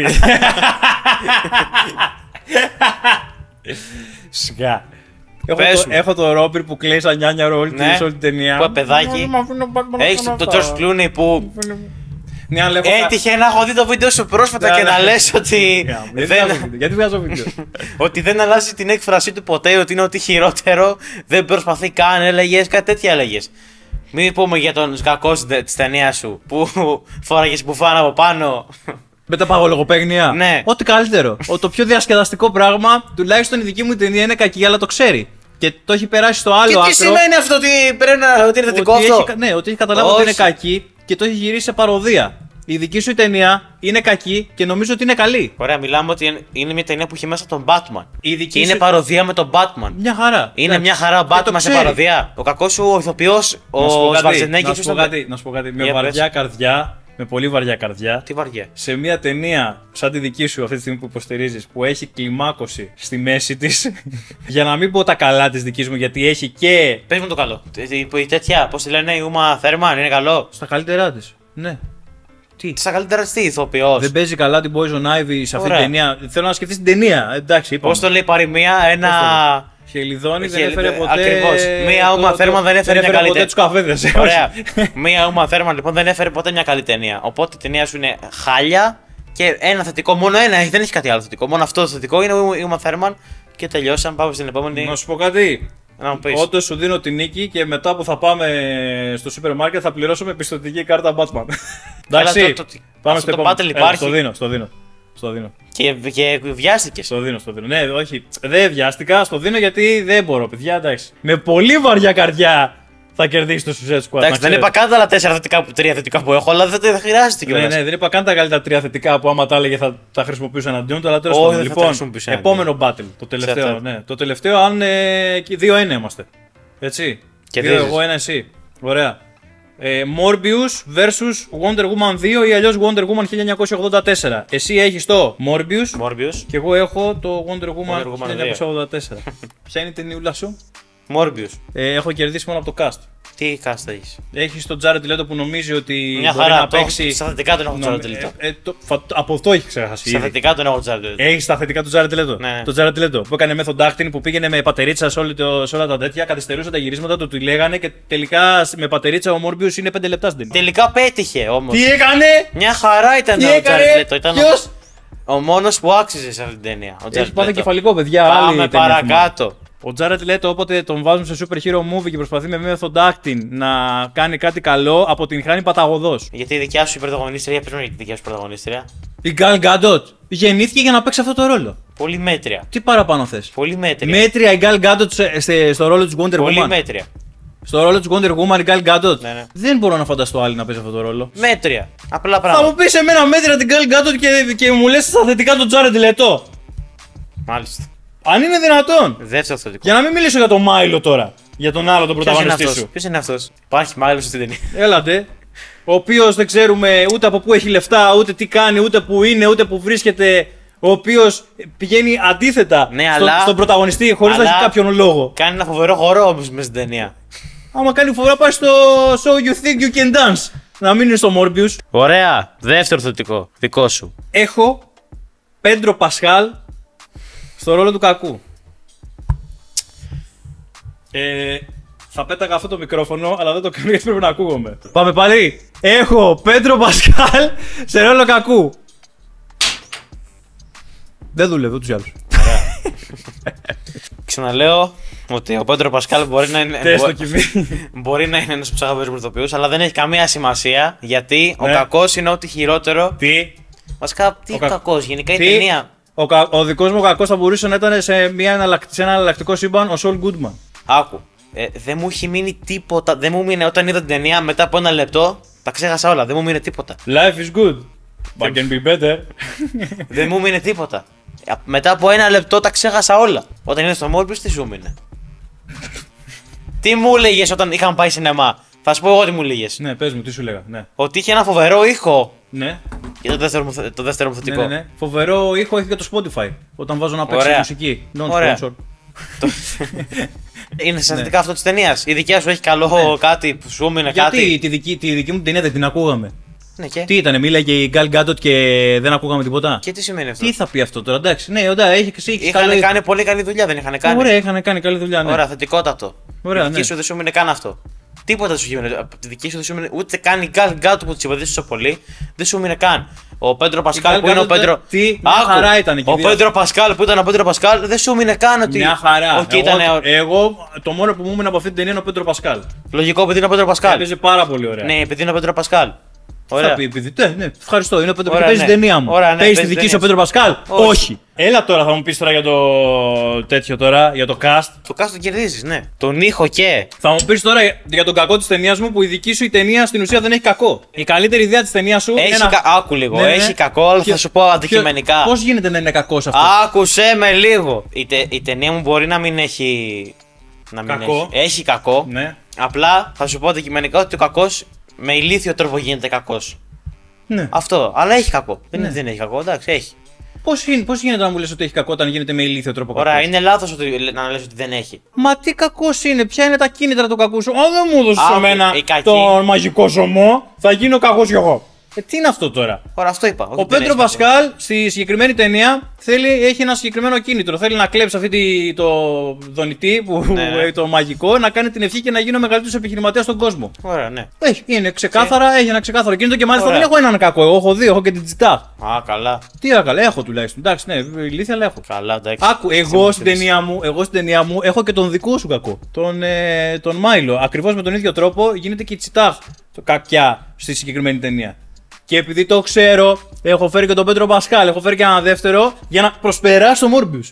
Speaker 1: Σιγά. Έχω
Speaker 2: Πες
Speaker 1: το,
Speaker 2: μου.
Speaker 1: έχω το Ρόμπερ που κλαίει σαν νιάνιαρο όλη,
Speaker 2: Ναι.
Speaker 1: τη- όλη την ταινία.
Speaker 2: Που παιδάκι. Έχεις τον George Clooney που
Speaker 1: Ναι, αλλά έχω
Speaker 2: έτυχε να έχω δει το βίντεο σου πρόσφατα
Speaker 1: Ναι,
Speaker 2: και
Speaker 1: ναι.
Speaker 2: να λες ότι
Speaker 1: Γιατί βγάζω
Speaker 2: δεν,
Speaker 1: βίντεο, Γιατί βγάζω βίντεο.
Speaker 2: ότι δεν αλλάζει την έκφρασή του ποτέ, ότι είναι ότι χειρότερο, δεν προσπαθεί καν, έλεγες, κάτι τέτοια έλεγες. Μην πούμε για τον κακό τη ταινία σου που φόραγες μπουφάν από πάνω.
Speaker 1: Με τα παγολογοπαίγνια.
Speaker 2: Ναι.
Speaker 1: Ό,τι καλύτερο. Ο, το πιο διασκεδαστικό πράγμα, τουλάχιστον η δική μου ταινία είναι κακή, αλλά το ξέρει. Και το έχει περάσει στο άλλο
Speaker 2: Και τι
Speaker 1: άκρο.
Speaker 2: σημαίνει αυτό, ότι πρέπει να ότι είναι θετικό
Speaker 1: ότι
Speaker 2: αυτό?
Speaker 1: έχει, ναι, ότι έχει καταλάβει ότι είναι
Speaker 2: Όχι.
Speaker 1: κακή και το έχει γυρίσει σε παροδία. Η δική σου η ταινία είναι κακή και νομίζω ότι είναι καλή.
Speaker 2: Ωραία, μιλάμε ότι είναι- είναι μια ταινία που έχει μέσα τον Batman.
Speaker 1: Η δική
Speaker 2: Και είναι
Speaker 1: σου-
Speaker 2: παροδία με τον Batman.
Speaker 1: Μια χαρά.
Speaker 2: Είναι
Speaker 1: Εντάξει.
Speaker 2: μια χαρά ο
Speaker 1: Και το
Speaker 2: Batman σε
Speaker 1: ξέρει.
Speaker 2: παροδία. Ο κακός σου ο ηθοποιός,
Speaker 1: Να σου πω
Speaker 2: ο
Speaker 1: κάτι,
Speaker 2: Σβαρτσενέγκερ.
Speaker 1: να σου πω κάτι, να σου πω κάτι. Με
Speaker 2: Για
Speaker 1: βαριά
Speaker 2: πες.
Speaker 1: καρδιά, με πολύ βαριά καρδιά,
Speaker 2: Τι βαριά.
Speaker 1: σε μια ταινία σαν τη δική σου αυτή τη στιγμή που υποστηρίζεις, που έχει κλιμάκωση στη μέση της, για να μην πω τα καλά της δικής μου, γιατί έχει και
Speaker 2: Πες μου το καλό. Η- η τέτοια, πώς τη λένε, η Ούμα Θέρμαν, είναι καλό.
Speaker 1: στα καλύτερά της. Ναι. Τι.
Speaker 2: Στα καλύτερα της τι, ηθοποιός.
Speaker 1: Δεν παίζει καλά την Poison Ivy σε αυτή
Speaker 2: Ωραία.
Speaker 1: την ταινία. Θέλω να σκεφτείς την ταινία. Εντάξει, είπαμε.
Speaker 2: Πώς το λέει η παροιμία, ένα.
Speaker 1: Χελιδόνι δεν
Speaker 2: Χελ-
Speaker 1: έφερε ποτέ.
Speaker 2: ακριβώς. Μία
Speaker 1: το-
Speaker 2: Uma
Speaker 1: το-
Speaker 2: Thurman δεν έφερε μια καλή
Speaker 1: ποτέ
Speaker 2: ταινία.
Speaker 1: τους καφέδες.
Speaker 2: Ωραία. Μία Ούμα Θέρμαν λοιπόν δεν έφερε ποτέ μια καλή ταινία. Οπότε η ταινία σου είναι χάλια και ένα θετικό. Μόνο ένα, έχει, δεν έχει κάτι άλλο θετικό. Μόνο αυτό το θετικό είναι η Ούμα Θέρμαν και τελειώσαμε. Πάμε στην επόμενη.
Speaker 1: Να σου πω κάτι.
Speaker 2: Να μου πεις.
Speaker 1: Όντως σου δίνω τη νίκη και μετά που θα πάμε στο σούπερ μάρκετ θα πληρώσουμε πιστοτική κάρτα Batman. Εντάξει.
Speaker 2: το- το-
Speaker 1: Πάμε
Speaker 2: αυτό
Speaker 1: στο
Speaker 2: το
Speaker 1: επόμενο.
Speaker 2: battle
Speaker 1: Έλα,
Speaker 2: υπάρχει.
Speaker 1: Στο δίνω, στο δίνω. Στο δίνω.
Speaker 2: Και, και βιάστηκε.
Speaker 1: Στο δίνω, στο δίνω. Ναι, όχι. Δεν βιάστηκα, στο δίνω γιατί δεν μπορώ, παιδιά. Εντάξει. Με πολύ βαριά καρδιά θα κερδίσει το Suicide Squad.
Speaker 2: Εντάξει,
Speaker 1: να
Speaker 2: δεν είπα
Speaker 1: ξέρεις.
Speaker 2: καν τα άλλα τέσσερα θετικά, που- τρία θετικά που έχω, αλλά δεν, δεν χρειάζεται
Speaker 1: Ναι,
Speaker 2: κιόλας.
Speaker 1: ναι, δεν είπα καν τα καλύτερα τρία θετικά που άμα τα έλεγε θα τα χρησιμοποιούσα εναντίον του, αλλά τέλος
Speaker 2: Όχι,
Speaker 1: πάντων.
Speaker 2: δεν θα τα
Speaker 1: Λοιπόν,
Speaker 2: χρησιμοποιούσα
Speaker 1: επόμενο battle. Το τελευταίο,
Speaker 2: αυτό.
Speaker 1: ναι. Το τελευταίο, αν. Ε, δύο ένα είμαστε. Έτσι.
Speaker 2: Κερδίζεις.
Speaker 1: Δύο εγώ, ένα εσύ. Ωραία. Ε, Morbius versus Wonder Woman δύο ή αλλιώς Wonder Woman χίλια εννιακόσια ογδόντα τέσσερα. Εσύ έχεις το Morbius
Speaker 2: Morbius.
Speaker 1: και εγώ έχω το Wonder Woman,
Speaker 2: Wonder Woman
Speaker 1: χίλια εννιακόσια ογδόντα τέσσερα. Ποια είναι η ταινιούλα σου?
Speaker 2: Morbius.
Speaker 1: Ε, έχω κερδίσει μόνο από το cast.
Speaker 2: Τι κάστα έχει.
Speaker 1: Έχεις τον Jared Leto που νομίζει ότι
Speaker 2: Μια
Speaker 1: μπορεί
Speaker 2: χαρά.
Speaker 1: να
Speaker 2: Το,
Speaker 1: παίξει.
Speaker 2: στα θετικά τον έχω
Speaker 1: νομ-
Speaker 2: τον Jared Leto.
Speaker 1: ε, ε, το- φα- από αυτό έχει ξεχάσει.
Speaker 2: Στα
Speaker 1: ήδη.
Speaker 2: θετικά τον έχω τον Jared Leto.
Speaker 1: Έχει τα θετικά του Jared Leto.
Speaker 2: Ναι.
Speaker 1: Το Jared Leto που έκανε method acting, που πήγαινε με πατερίτσα σε, όλη το, σε όλα τα τέτοια, καθυστερούσε τα γυρίσματα, το του λέγανε και τελικά με πατερίτσα ο Morbius είναι πέντε λεπτά στην ταινία.
Speaker 2: Τελικά πέτυχε όμω.
Speaker 1: Τι έκανε!
Speaker 2: Μια χαρά ήταν
Speaker 1: Τι
Speaker 2: ο
Speaker 1: έκανε!
Speaker 2: Jared Leto. Ήταν ο-
Speaker 1: Ποιος!
Speaker 2: ο μόνο που άξιζε σε αυτή την ταινία. Ο
Speaker 1: Έχει
Speaker 2: Jared
Speaker 1: πάθει
Speaker 2: Leto.
Speaker 1: κεφαλικό, παιδιά. άλλη
Speaker 2: Πάμε
Speaker 1: ταινία
Speaker 2: παρακάτω.
Speaker 1: Ο Jared Leto, όποτε τον βάζουν σε super hero movie και προσπαθεί με method acting να κάνει κάτι καλό, αποτυγχάνει παταγωδός.
Speaker 2: Γιατί η δικιά σου η πρωταγωνίστρια, πες μου για τη δικιά σου πρωταγωνίστρια.
Speaker 1: Η Gal Gadot γεννήθηκε για να παίξει αυτό το ρόλο.
Speaker 2: Πολύ μέτρια.
Speaker 1: Τι παραπάνω θες?
Speaker 2: Πολύ μέτρια.
Speaker 1: Μέτρια η Gal Gadot σε- σε- στο ρόλο της Wonder
Speaker 2: Πολύ
Speaker 1: Woman.
Speaker 2: μέτρια.
Speaker 1: Στο ρόλο της Wonder Woman η Gal Gadot.
Speaker 2: Ναι, ναι.
Speaker 1: Δεν μπορώ να φανταστώ άλλη να παίζει αυτό το ρόλο.
Speaker 2: Μέτρια. Απλά
Speaker 1: Θα
Speaker 2: πράγματα.
Speaker 1: μου πεις εμένα μέτρια την Gal Gadot και, και μου λες στα θετικά τον Jared Leto.
Speaker 2: Μάλιστα.
Speaker 1: Αν είναι δυνατόν.
Speaker 2: Δεύτερο θετικό.
Speaker 1: Για να μην μιλήσω για τον Μάιλο τώρα. Για τον άλλο τον
Speaker 2: Ποιος είναι
Speaker 1: πρωταγωνιστή
Speaker 2: αυτός?
Speaker 1: σου.
Speaker 2: Ποιος είναι αυτός? Υπάρχει μάλλον στην ταινία.
Speaker 1: Έλατε. Ο οποίος δεν ξέρουμε ούτε από πού έχει λεφτά, ούτε τι κάνει, ούτε που είναι, ούτε που βρίσκεται. Ο οποίος πηγαίνει αντίθετα
Speaker 2: Ναι,
Speaker 1: στο-
Speaker 2: αλλά-
Speaker 1: στον πρωταγωνιστή χωρίς να
Speaker 2: αλλά-
Speaker 1: έχει κάποιον λόγο.
Speaker 2: Κάνει ένα φοβερό χορό όμως μέσα στην ταινία.
Speaker 1: Άμα κάνει φορά πάει στο So You Think You Can Dance. Να μην είναι στο Morbius.
Speaker 2: Ωραία. Δεύτερο θετικό. Δικό σου.
Speaker 1: Έχω Πέντρο Πασχάλ στο ρόλο του κακού. Ε, θα πέταγα αυτό το μικρόφωνο, αλλά δεν το κάνω γιατί πρέπει να ακούγομαι. Πάμε πάλι. Έχω Πέντρο Πασκάλ σε ρόλο κακού. Δεν δούλευε ούτως ή άλλως.
Speaker 2: Ξαναλέω ότι ο Πέντρο Πασκάλ μπορεί να είναι.
Speaker 1: Τες το κυβί.
Speaker 2: Μπορεί να είναι ένας από τους αγαπημένους μου ηθοποιούς, αλλά δεν έχει καμία σημασία γιατί
Speaker 1: Ναι.
Speaker 2: ο κακός είναι ό,τι χειρότερο.
Speaker 1: Τι.
Speaker 2: Βασικά, τι
Speaker 1: Ο κα-
Speaker 2: κακός, γενικά η
Speaker 1: Τι?
Speaker 2: ταινία.
Speaker 1: Ο, κα... ο δικός μου κακός θα μπορούσε να ήταν σε, μια εναλλακ- σε ένα εναλλακτικό σύμπαν ο Σολ Γκούντμαν.
Speaker 2: Άκου. Ε, δεν μου έχει μείνει τίποτα. Δεν μου μείνει όταν είδα την ταινία μετά από ένα λεπτό. Τα ξέχασα όλα. Δεν μου μείνει τίποτα.
Speaker 1: Life is good. But can be better.
Speaker 2: Δεν μου μείνει τίποτα. Ε, Μετά από ένα λεπτό τα ξέχασα όλα. Όταν είδα στο Morbius, τι σου μείνε. Τι μου έλεγε όταν είχαν πάει σινεμά. Θα σου πω εγώ τι μου έλεγε.
Speaker 1: Ναι, πες μου, τι σου λέγα. Ναι.
Speaker 2: Ότι είχε ένα φοβερό ήχο.
Speaker 1: Ναι.
Speaker 2: Και το δεύτερο, μου θε- το δεύτερο μου
Speaker 1: Ναι,
Speaker 2: θετικό.
Speaker 1: ναι, ναι. Φοβερό ήχο έχει και το Spotify. Όταν βάζω να παίξει
Speaker 2: Ωραία.
Speaker 1: μουσική. Non
Speaker 2: Ωραία.
Speaker 1: sponsor.
Speaker 2: Το- Είναι συστατικά αυτό τη ταινία. Η δικιά σου έχει καλό κάτι που σου έμεινε
Speaker 1: Γιατί
Speaker 2: κάτι.
Speaker 1: τη δική, τη δική μου ταινία δεν την ακούγαμε.
Speaker 2: Ναι, και.
Speaker 1: Τι ήταν, μίλαγε η Gal Gadot και δεν ακούγαμε τίποτα.
Speaker 2: Και τι σημαίνει αυτό.
Speaker 1: Τι θα πει αυτό τώρα, εντάξει. Ναι, εντάξει, έχει έχει
Speaker 2: Είχαν
Speaker 1: καλό-
Speaker 2: κάνει πολύ καλή δουλειά, δεν είχαν κάνει.
Speaker 1: Ωραία, είχαν κάνει καλή δουλειά. Ναι.
Speaker 2: Ωραία, θετικότατο.
Speaker 1: Ωραία,
Speaker 2: η δική
Speaker 1: ναι.
Speaker 2: σου δεν σου μείνει καν αυτό. Τίποτα δεν σου μείνει. Από τη δική σου δεν σου μείνει ούτε καν η Gal Gadot που τη συμπαθήσει τόσο πολύ. Δεν σου μείνει καν. Ο Πέντρο Πασκάλ
Speaker 1: Gal
Speaker 2: που είναι ο
Speaker 1: Gadot,
Speaker 2: Πέντρο.
Speaker 1: τι, μια
Speaker 2: Άκου,
Speaker 1: χαρά ήταν εκεί
Speaker 2: Ο
Speaker 1: δύο.
Speaker 2: Πέντρο Πασκάλ που ήταν ο Πέντρο Πασκάλ δεν σου μείνει καν ότι.
Speaker 1: Μια χαρά.
Speaker 2: Οκ,
Speaker 1: εγώ,
Speaker 2: ήταν.
Speaker 1: εγώ το μόνο που μου έμεινε από αυτή την ταινία είναι ο Πέντρο Πασκάλ.
Speaker 2: Λογικό επειδή είναι ο Πέντρο Πασκάλ.
Speaker 1: Έπαιζε πάρα πολύ ωραία.
Speaker 2: Ναι, επειδή είναι ο Πέντρο Πασκάλ.
Speaker 1: Θα
Speaker 2: Ωραία.
Speaker 1: πει, επειδή, ναι, ναι, ευχαριστώ. Είναι ο Πέντρο
Speaker 2: Ωραία,
Speaker 1: Πασκάλ. Παίζει
Speaker 2: ναι.
Speaker 1: την ταινία μου.
Speaker 2: Ωραία, ναι,
Speaker 1: παίζει τη
Speaker 2: παίζει
Speaker 1: δική
Speaker 2: ταινία
Speaker 1: σου ο Πέντρο Πασκάλ.
Speaker 2: Όχι.
Speaker 1: Όχι. Έλα τώρα, θα μου πει τώρα για το τέτοιο τώρα, για το cast.
Speaker 2: Το cast το κερδίζει, ναι. Τον ήχο και.
Speaker 1: Θα μου πει τώρα για τον κακό τη ταινία μου που η δική σου η ταινία στην ουσία δεν έχει κακό. Η καλύτερη ιδέα τη ταινία σου
Speaker 2: Έχει
Speaker 1: είναι. να-
Speaker 2: κα... Άκου λίγο.
Speaker 1: Ναι, ναι, ναι.
Speaker 2: Έχει κακό, αλλά
Speaker 1: Ποιο-
Speaker 2: θα σου πω αντικειμενικά.
Speaker 1: Πώ γίνεται να είναι κακό αυτό.
Speaker 2: Άκουσε με λίγο. Η, τε... η ταινία μου μπορεί να μην έχει. Να μην
Speaker 1: Κακό.
Speaker 2: έχει. Έχει κακό.
Speaker 1: Ναι.
Speaker 2: Απλά θα σου πω αντικειμενικά ότι ο κακό με ηλίθιο τρόπο γίνεται κακό.
Speaker 1: ναι.
Speaker 2: Αυτό. Αλλά έχει κακό. Δεν είναι
Speaker 1: Ναι.
Speaker 2: ότι δεν έχει κακό, εντάξει, έχει.
Speaker 1: Πώς, είναι, πώς γίνεται να μου λες ότι έχει κακό όταν γίνεται με ηλίθιο τρόπο κακός?
Speaker 2: Ωραία, είναι λάθο να λες ότι δεν έχει.
Speaker 1: Μα τι κακός είναι, ποια είναι τα κίνητρα του κακού σου. Αν δεν μου έδωσες
Speaker 2: Άκου,
Speaker 1: εμένα
Speaker 2: η κακή-
Speaker 1: το μαγικό ζωμό, θα γίνω κακός κι εγώ. Ε, τι είναι αυτό τώρα.
Speaker 2: Ωραία, αυτό είπα. όχι
Speaker 1: Ο
Speaker 2: ότι δεν
Speaker 1: Πέντρο
Speaker 2: έχει κακό.
Speaker 1: Πασκάλ στη συγκεκριμένη ταινία θέλει, έχει ένα συγκεκριμένο κίνητρο. Θέλει να κλέψει αυτή τη, το δονητή, που,
Speaker 2: Ναι.
Speaker 1: το μαγικό, να κάνει την ευχή και να γίνει ο μεγαλύτερος επιχειρηματίας στον κόσμο.
Speaker 2: Ωραία, ναι.
Speaker 1: Έχει, είναι ξεκάθαρα, έχει ένα ξεκάθαρο κίνητρο και μάλιστα
Speaker 2: Ωραία.
Speaker 1: δεν έχω έναν κακό. Εγώ έχω δύο, έχω και την Τζιτάχ.
Speaker 2: Α, καλά.
Speaker 1: Τι έκανα, έχω τουλάχιστον. Εντάξει, ναι, ηλίθεια, αλλά έχω.
Speaker 2: Καλά, εντάξει.
Speaker 1: Άκου, εγώ στην, ταινία μου, εγώ στην ταινία μου έχω και τον δικό σου κακό. Τον, ε, τον Μάιλο. Ακριβώς με τον ίδιο τρόπο γίνεται και η Τσιτάχ το κακιά στη συγκεκριμένη ταινία. Και επειδή το ξέρω, έχω φέρει και τον Πέντρο Πασκάλ, έχω φέρει και ένα δεύτερο για να προσπεράσει το Μόρμπιους.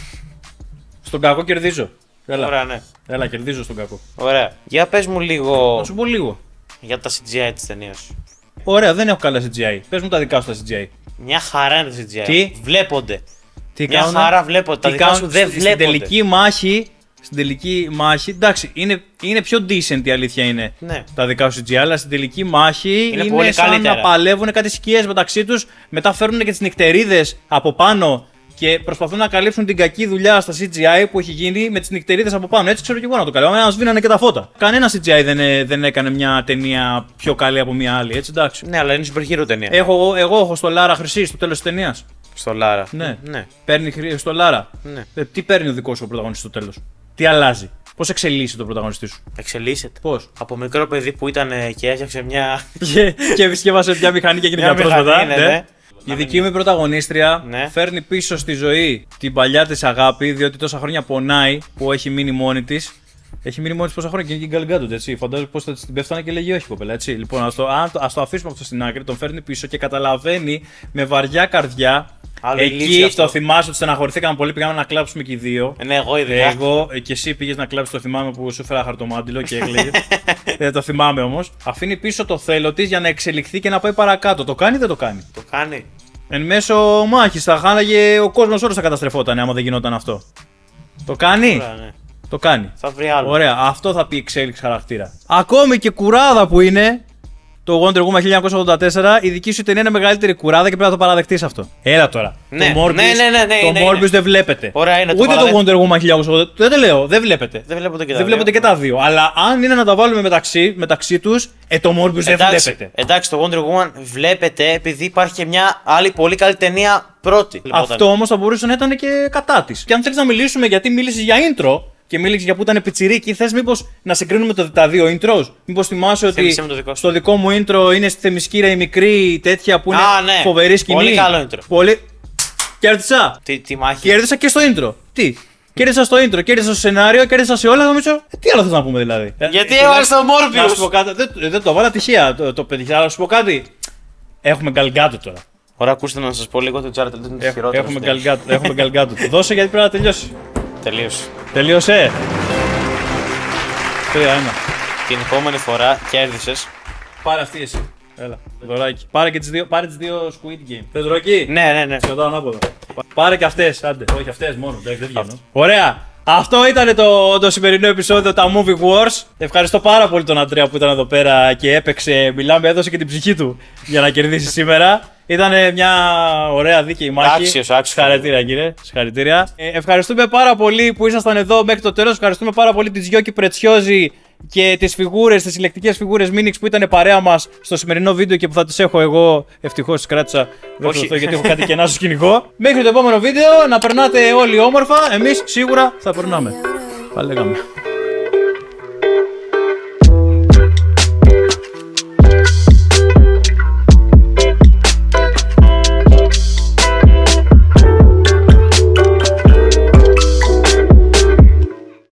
Speaker 1: Στον κακό κερδίζω. Έλα,
Speaker 2: Ωραία, ναι.
Speaker 1: έλα, κερδίζω στον κακό.
Speaker 2: Ωραία. Για πες μου λίγο
Speaker 1: Να σου πω λίγο.
Speaker 2: για τα σι τζι άι της ταινίας.
Speaker 1: Ωραία, δεν έχω καλά σι τζι άι. Πες μου τα δικά σου τα σι τζι άι.
Speaker 2: Μια χαρά είναι τα σι τζι άι.
Speaker 1: Τι?
Speaker 2: Βλέπονται.
Speaker 1: Τι
Speaker 2: Μια
Speaker 1: κάνουνε?
Speaker 2: χαρά βλέπονται. Τα
Speaker 1: Τι
Speaker 2: δικά
Speaker 1: κάνουν
Speaker 2: σου δεν
Speaker 1: στη-
Speaker 2: βλέπονται.
Speaker 1: Στην τελική μάχη, στην τελική μάχη, εντάξει, είναι, είναι πιο decent η αλήθεια είναι
Speaker 2: Ναι.
Speaker 1: τα δικά σου σι τζι άι, αλλά στην τελική μάχη είναι,
Speaker 2: πολύ
Speaker 1: σαν
Speaker 2: καλύτερα.
Speaker 1: να παλεύουν κάτι σκιές μεταξύ τους, μετά φέρνουν και τις νυχτερίδες από πάνω και προσπαθούν να καλύψουν την κακή δουλειά στα σι τζι άι που έχει γίνει με τις νυχτερίδες από πάνω. Έτσι ξέρω και εγώ να το κάνω. Να σβήνανε και τα φώτα. Κανένα σι τζι άι δεν, ε, δεν έκανε μια ταινία πιο καλή από μια άλλη, έτσι εντάξει.
Speaker 2: Ναι, αλλά είναι super hero ταινία.
Speaker 1: Έχω, εγώ έχω στο Λάρα χρυσή στο τέλος της ταινίας.
Speaker 2: Στο Λάρα.
Speaker 1: Ναι.
Speaker 2: ναι.
Speaker 1: Παίρνει χρυσή στο Λάρα.
Speaker 2: Ναι.
Speaker 1: Ε, τι παίρνει ο δικό σου ο πρωταγωνιστής στο τέλος? Τι αλλάζει? Πώς εξελίσσει τον πρωταγωνιστή σου?
Speaker 2: Εξελίσσεται.
Speaker 1: Πώς?
Speaker 2: Από μικρό παιδί που ήταν ε, και έφτιαξε μια.
Speaker 1: και, και επισκεύασε μια μηχανή και έγινε
Speaker 2: Μια
Speaker 1: γιατρός
Speaker 2: μηχανή,
Speaker 1: μετά.
Speaker 2: ναι, ναι.
Speaker 1: Η δική μου πρωταγωνίστρια
Speaker 2: Ναι.
Speaker 1: φέρνει πίσω στη ζωή την παλιά της αγάπη, διότι τόσα χρόνια πονάει που έχει μείνει μόνη της. Έχει μείνει μόνη της πόσα χρόνια και είναι και η Gal Gadot, έτσι. Φαντάζομαι πως θα της την πέφτανε και λέγει όχι, κοπέλα, έτσι. Λοιπόν, ας το, αν το- ας το αφήσουμε αυτό στην άκρη, τον φέρνει πίσω και καταλαβαίνει με βαριά καρδιά.
Speaker 2: Άλλο ηλίθιο
Speaker 1: Εκεί
Speaker 2: αυτό.
Speaker 1: το θυμάσαι ότι στεναχωρηθήκαμε πολύ, πήγαμε να κλάψουμε και οι δύο.
Speaker 2: Ναι, εγώ ειδικά.
Speaker 1: Εγώ ε, και εσύ πήγες να κλάψεις, το θυμάμαι που σου έφερα χαρτομάτιλο και έκλαιγες. Δεν το θυμάμαι όμως. Αφήνει πίσω το θέλω της για να εξελιχθεί και να πάει παρακάτω. Το κάνει ή δεν το κάνει?
Speaker 2: Το κάνει.
Speaker 1: Εν μέσω μάχης θα χάναγε ο κόσμος όλος θα καταστρεφόταν άμα δεν γινόταν αυτό. Το κάνει?
Speaker 2: Ωραία, ναι.
Speaker 1: Το κάνει.
Speaker 2: Θα βρει άλλο.
Speaker 1: Ωραία, αυτό θα πει εξέλιξη χαρακτήρα. Ακόμη και κουράδα που είναι το Wonder Woman χίλια εννιακόσια ογδόντα τέσσερα, η δική σου ταινία είναι μεγαλύτερη κουράδα και πρέπει να το παραδεχτείς αυτό. Έλα τώρα.
Speaker 2: Ναι,
Speaker 1: το Morbius,
Speaker 2: ναι, ναι, ναι, ναι,
Speaker 1: το
Speaker 2: ναι,
Speaker 1: Morbius
Speaker 2: ναι.
Speaker 1: δεν βλέπετε.
Speaker 2: Ωραία, είναι, το
Speaker 1: Ούτε το
Speaker 2: παραδέχομαι.
Speaker 1: Wonder Woman χίλια εννιακόσια ογδόντα. Δεν το λέω, δεν βλέπετε.
Speaker 2: Δεν βλέπονται και τα
Speaker 1: Δεν
Speaker 2: δύο.
Speaker 1: βλέπετε και τα δύο. Αλλά αν είναι να τα βάλουμε μεταξύ, μεταξύ του, ε, το Morbius δεν
Speaker 2: Εντάξει,
Speaker 1: βλέπετε.
Speaker 2: εντάξει, το Wonder Woman βλέπετε επειδή υπάρχει και μια άλλη πολύ καλή ταινία πρώτη. Λοιπόν,
Speaker 1: Αυτό όμως θα μπορούσε να ήταν και κατά τη. Και αν θέλεις να μιλήσουμε γιατί μίλησες για intro, και μίλησε για που ήταν πιτσιρίκι. Θες μήπως να συγκρίνουμε το, τα δύο intros? Μήπως θυμάσαι ότι
Speaker 2: δικό
Speaker 1: στο δικό μου intro είναι στη Θεμισκύρα η μικρή τέτοια που είναι
Speaker 2: Α, ναι.
Speaker 1: φοβερή σκηνή.
Speaker 2: Πολύ καλό intro.
Speaker 1: Πολύ... Κέρδισα.
Speaker 2: Τι, τι μάχη.
Speaker 1: Κέρδισα και στο intro. Τι. Κέρδισα στο intro, κέρδισα στο σενάριο, κέρδισα σε όλα. Νομίζω. Ε, τι άλλο θες να πούμε δηλαδή.
Speaker 2: Γιατί έβαλε το Morbius.
Speaker 1: Να σου πω κάτι. Δεν, δεν το βάλα τυχαία το, το παιδί. Αλλά να σου πω κάτι. Έχουμε γκαλγκάτο τώρα.
Speaker 2: Ωραία, ακούστε να σας πω λίγο το Jared Leto είναι χειρότερο.
Speaker 1: Έχουμε γκαλγκάτο. Έχουμε γκαλγκάτο. Δώσε γιατί πρέπει να τελειώσει.
Speaker 2: Τελείωσε.
Speaker 1: Τελείωσε. τρία ένα.
Speaker 2: Την επόμενη φορά κέρδισες.
Speaker 1: Πάρε αυτή εσύ. Έλα, δωράκι. Πάρε και τις δύο, πάρε τις δύο Squid Game. Θες δωράκι?
Speaker 2: Ναι, ναι, ναι.
Speaker 1: Σκοτάω ανάποδα. Πάρε και αυτές, άντε. Όχι, αυτές μόνο. Δεν βγαίνω. Ωραία. Αυτό ήταν το, το σημερινό επεισόδιο, τα Movie Wars. Ευχαριστώ πάρα πολύ τον Αντρέα που ήταν εδώ πέρα και έπαιξε. Μιλάμε, έδωσε και την ψυχή του για να κερδίσει σήμερα. Ήταν μια ωραία δίκαιη μάχη.
Speaker 2: Άξιος, άξιος.
Speaker 1: Συγχαρητήρια, κύριε. Συγχαρητήρια. Ε, ευχαριστούμε πάρα πολύ που ήσασταν εδώ μέχρι το τέλος. Ευχαριστούμε πάρα πολύ τη Γιώκη Πρετσιόζη και τις φιγούρες, τις συλλεκτικές φιγούρες Minix που ήταν παρέα μας στο σημερινό βίντεο και που θα τις έχω εγώ. Ευτυχώς τις κράτησα. Δεν αυτό γιατί έχω κάτι κενά στο σκηνικό. Μέχρι το επόμενο βίντεο να περνάτε όλοι όμορφα. Εμείς σίγουρα θα περνάμε. Πάλι λέγαμε.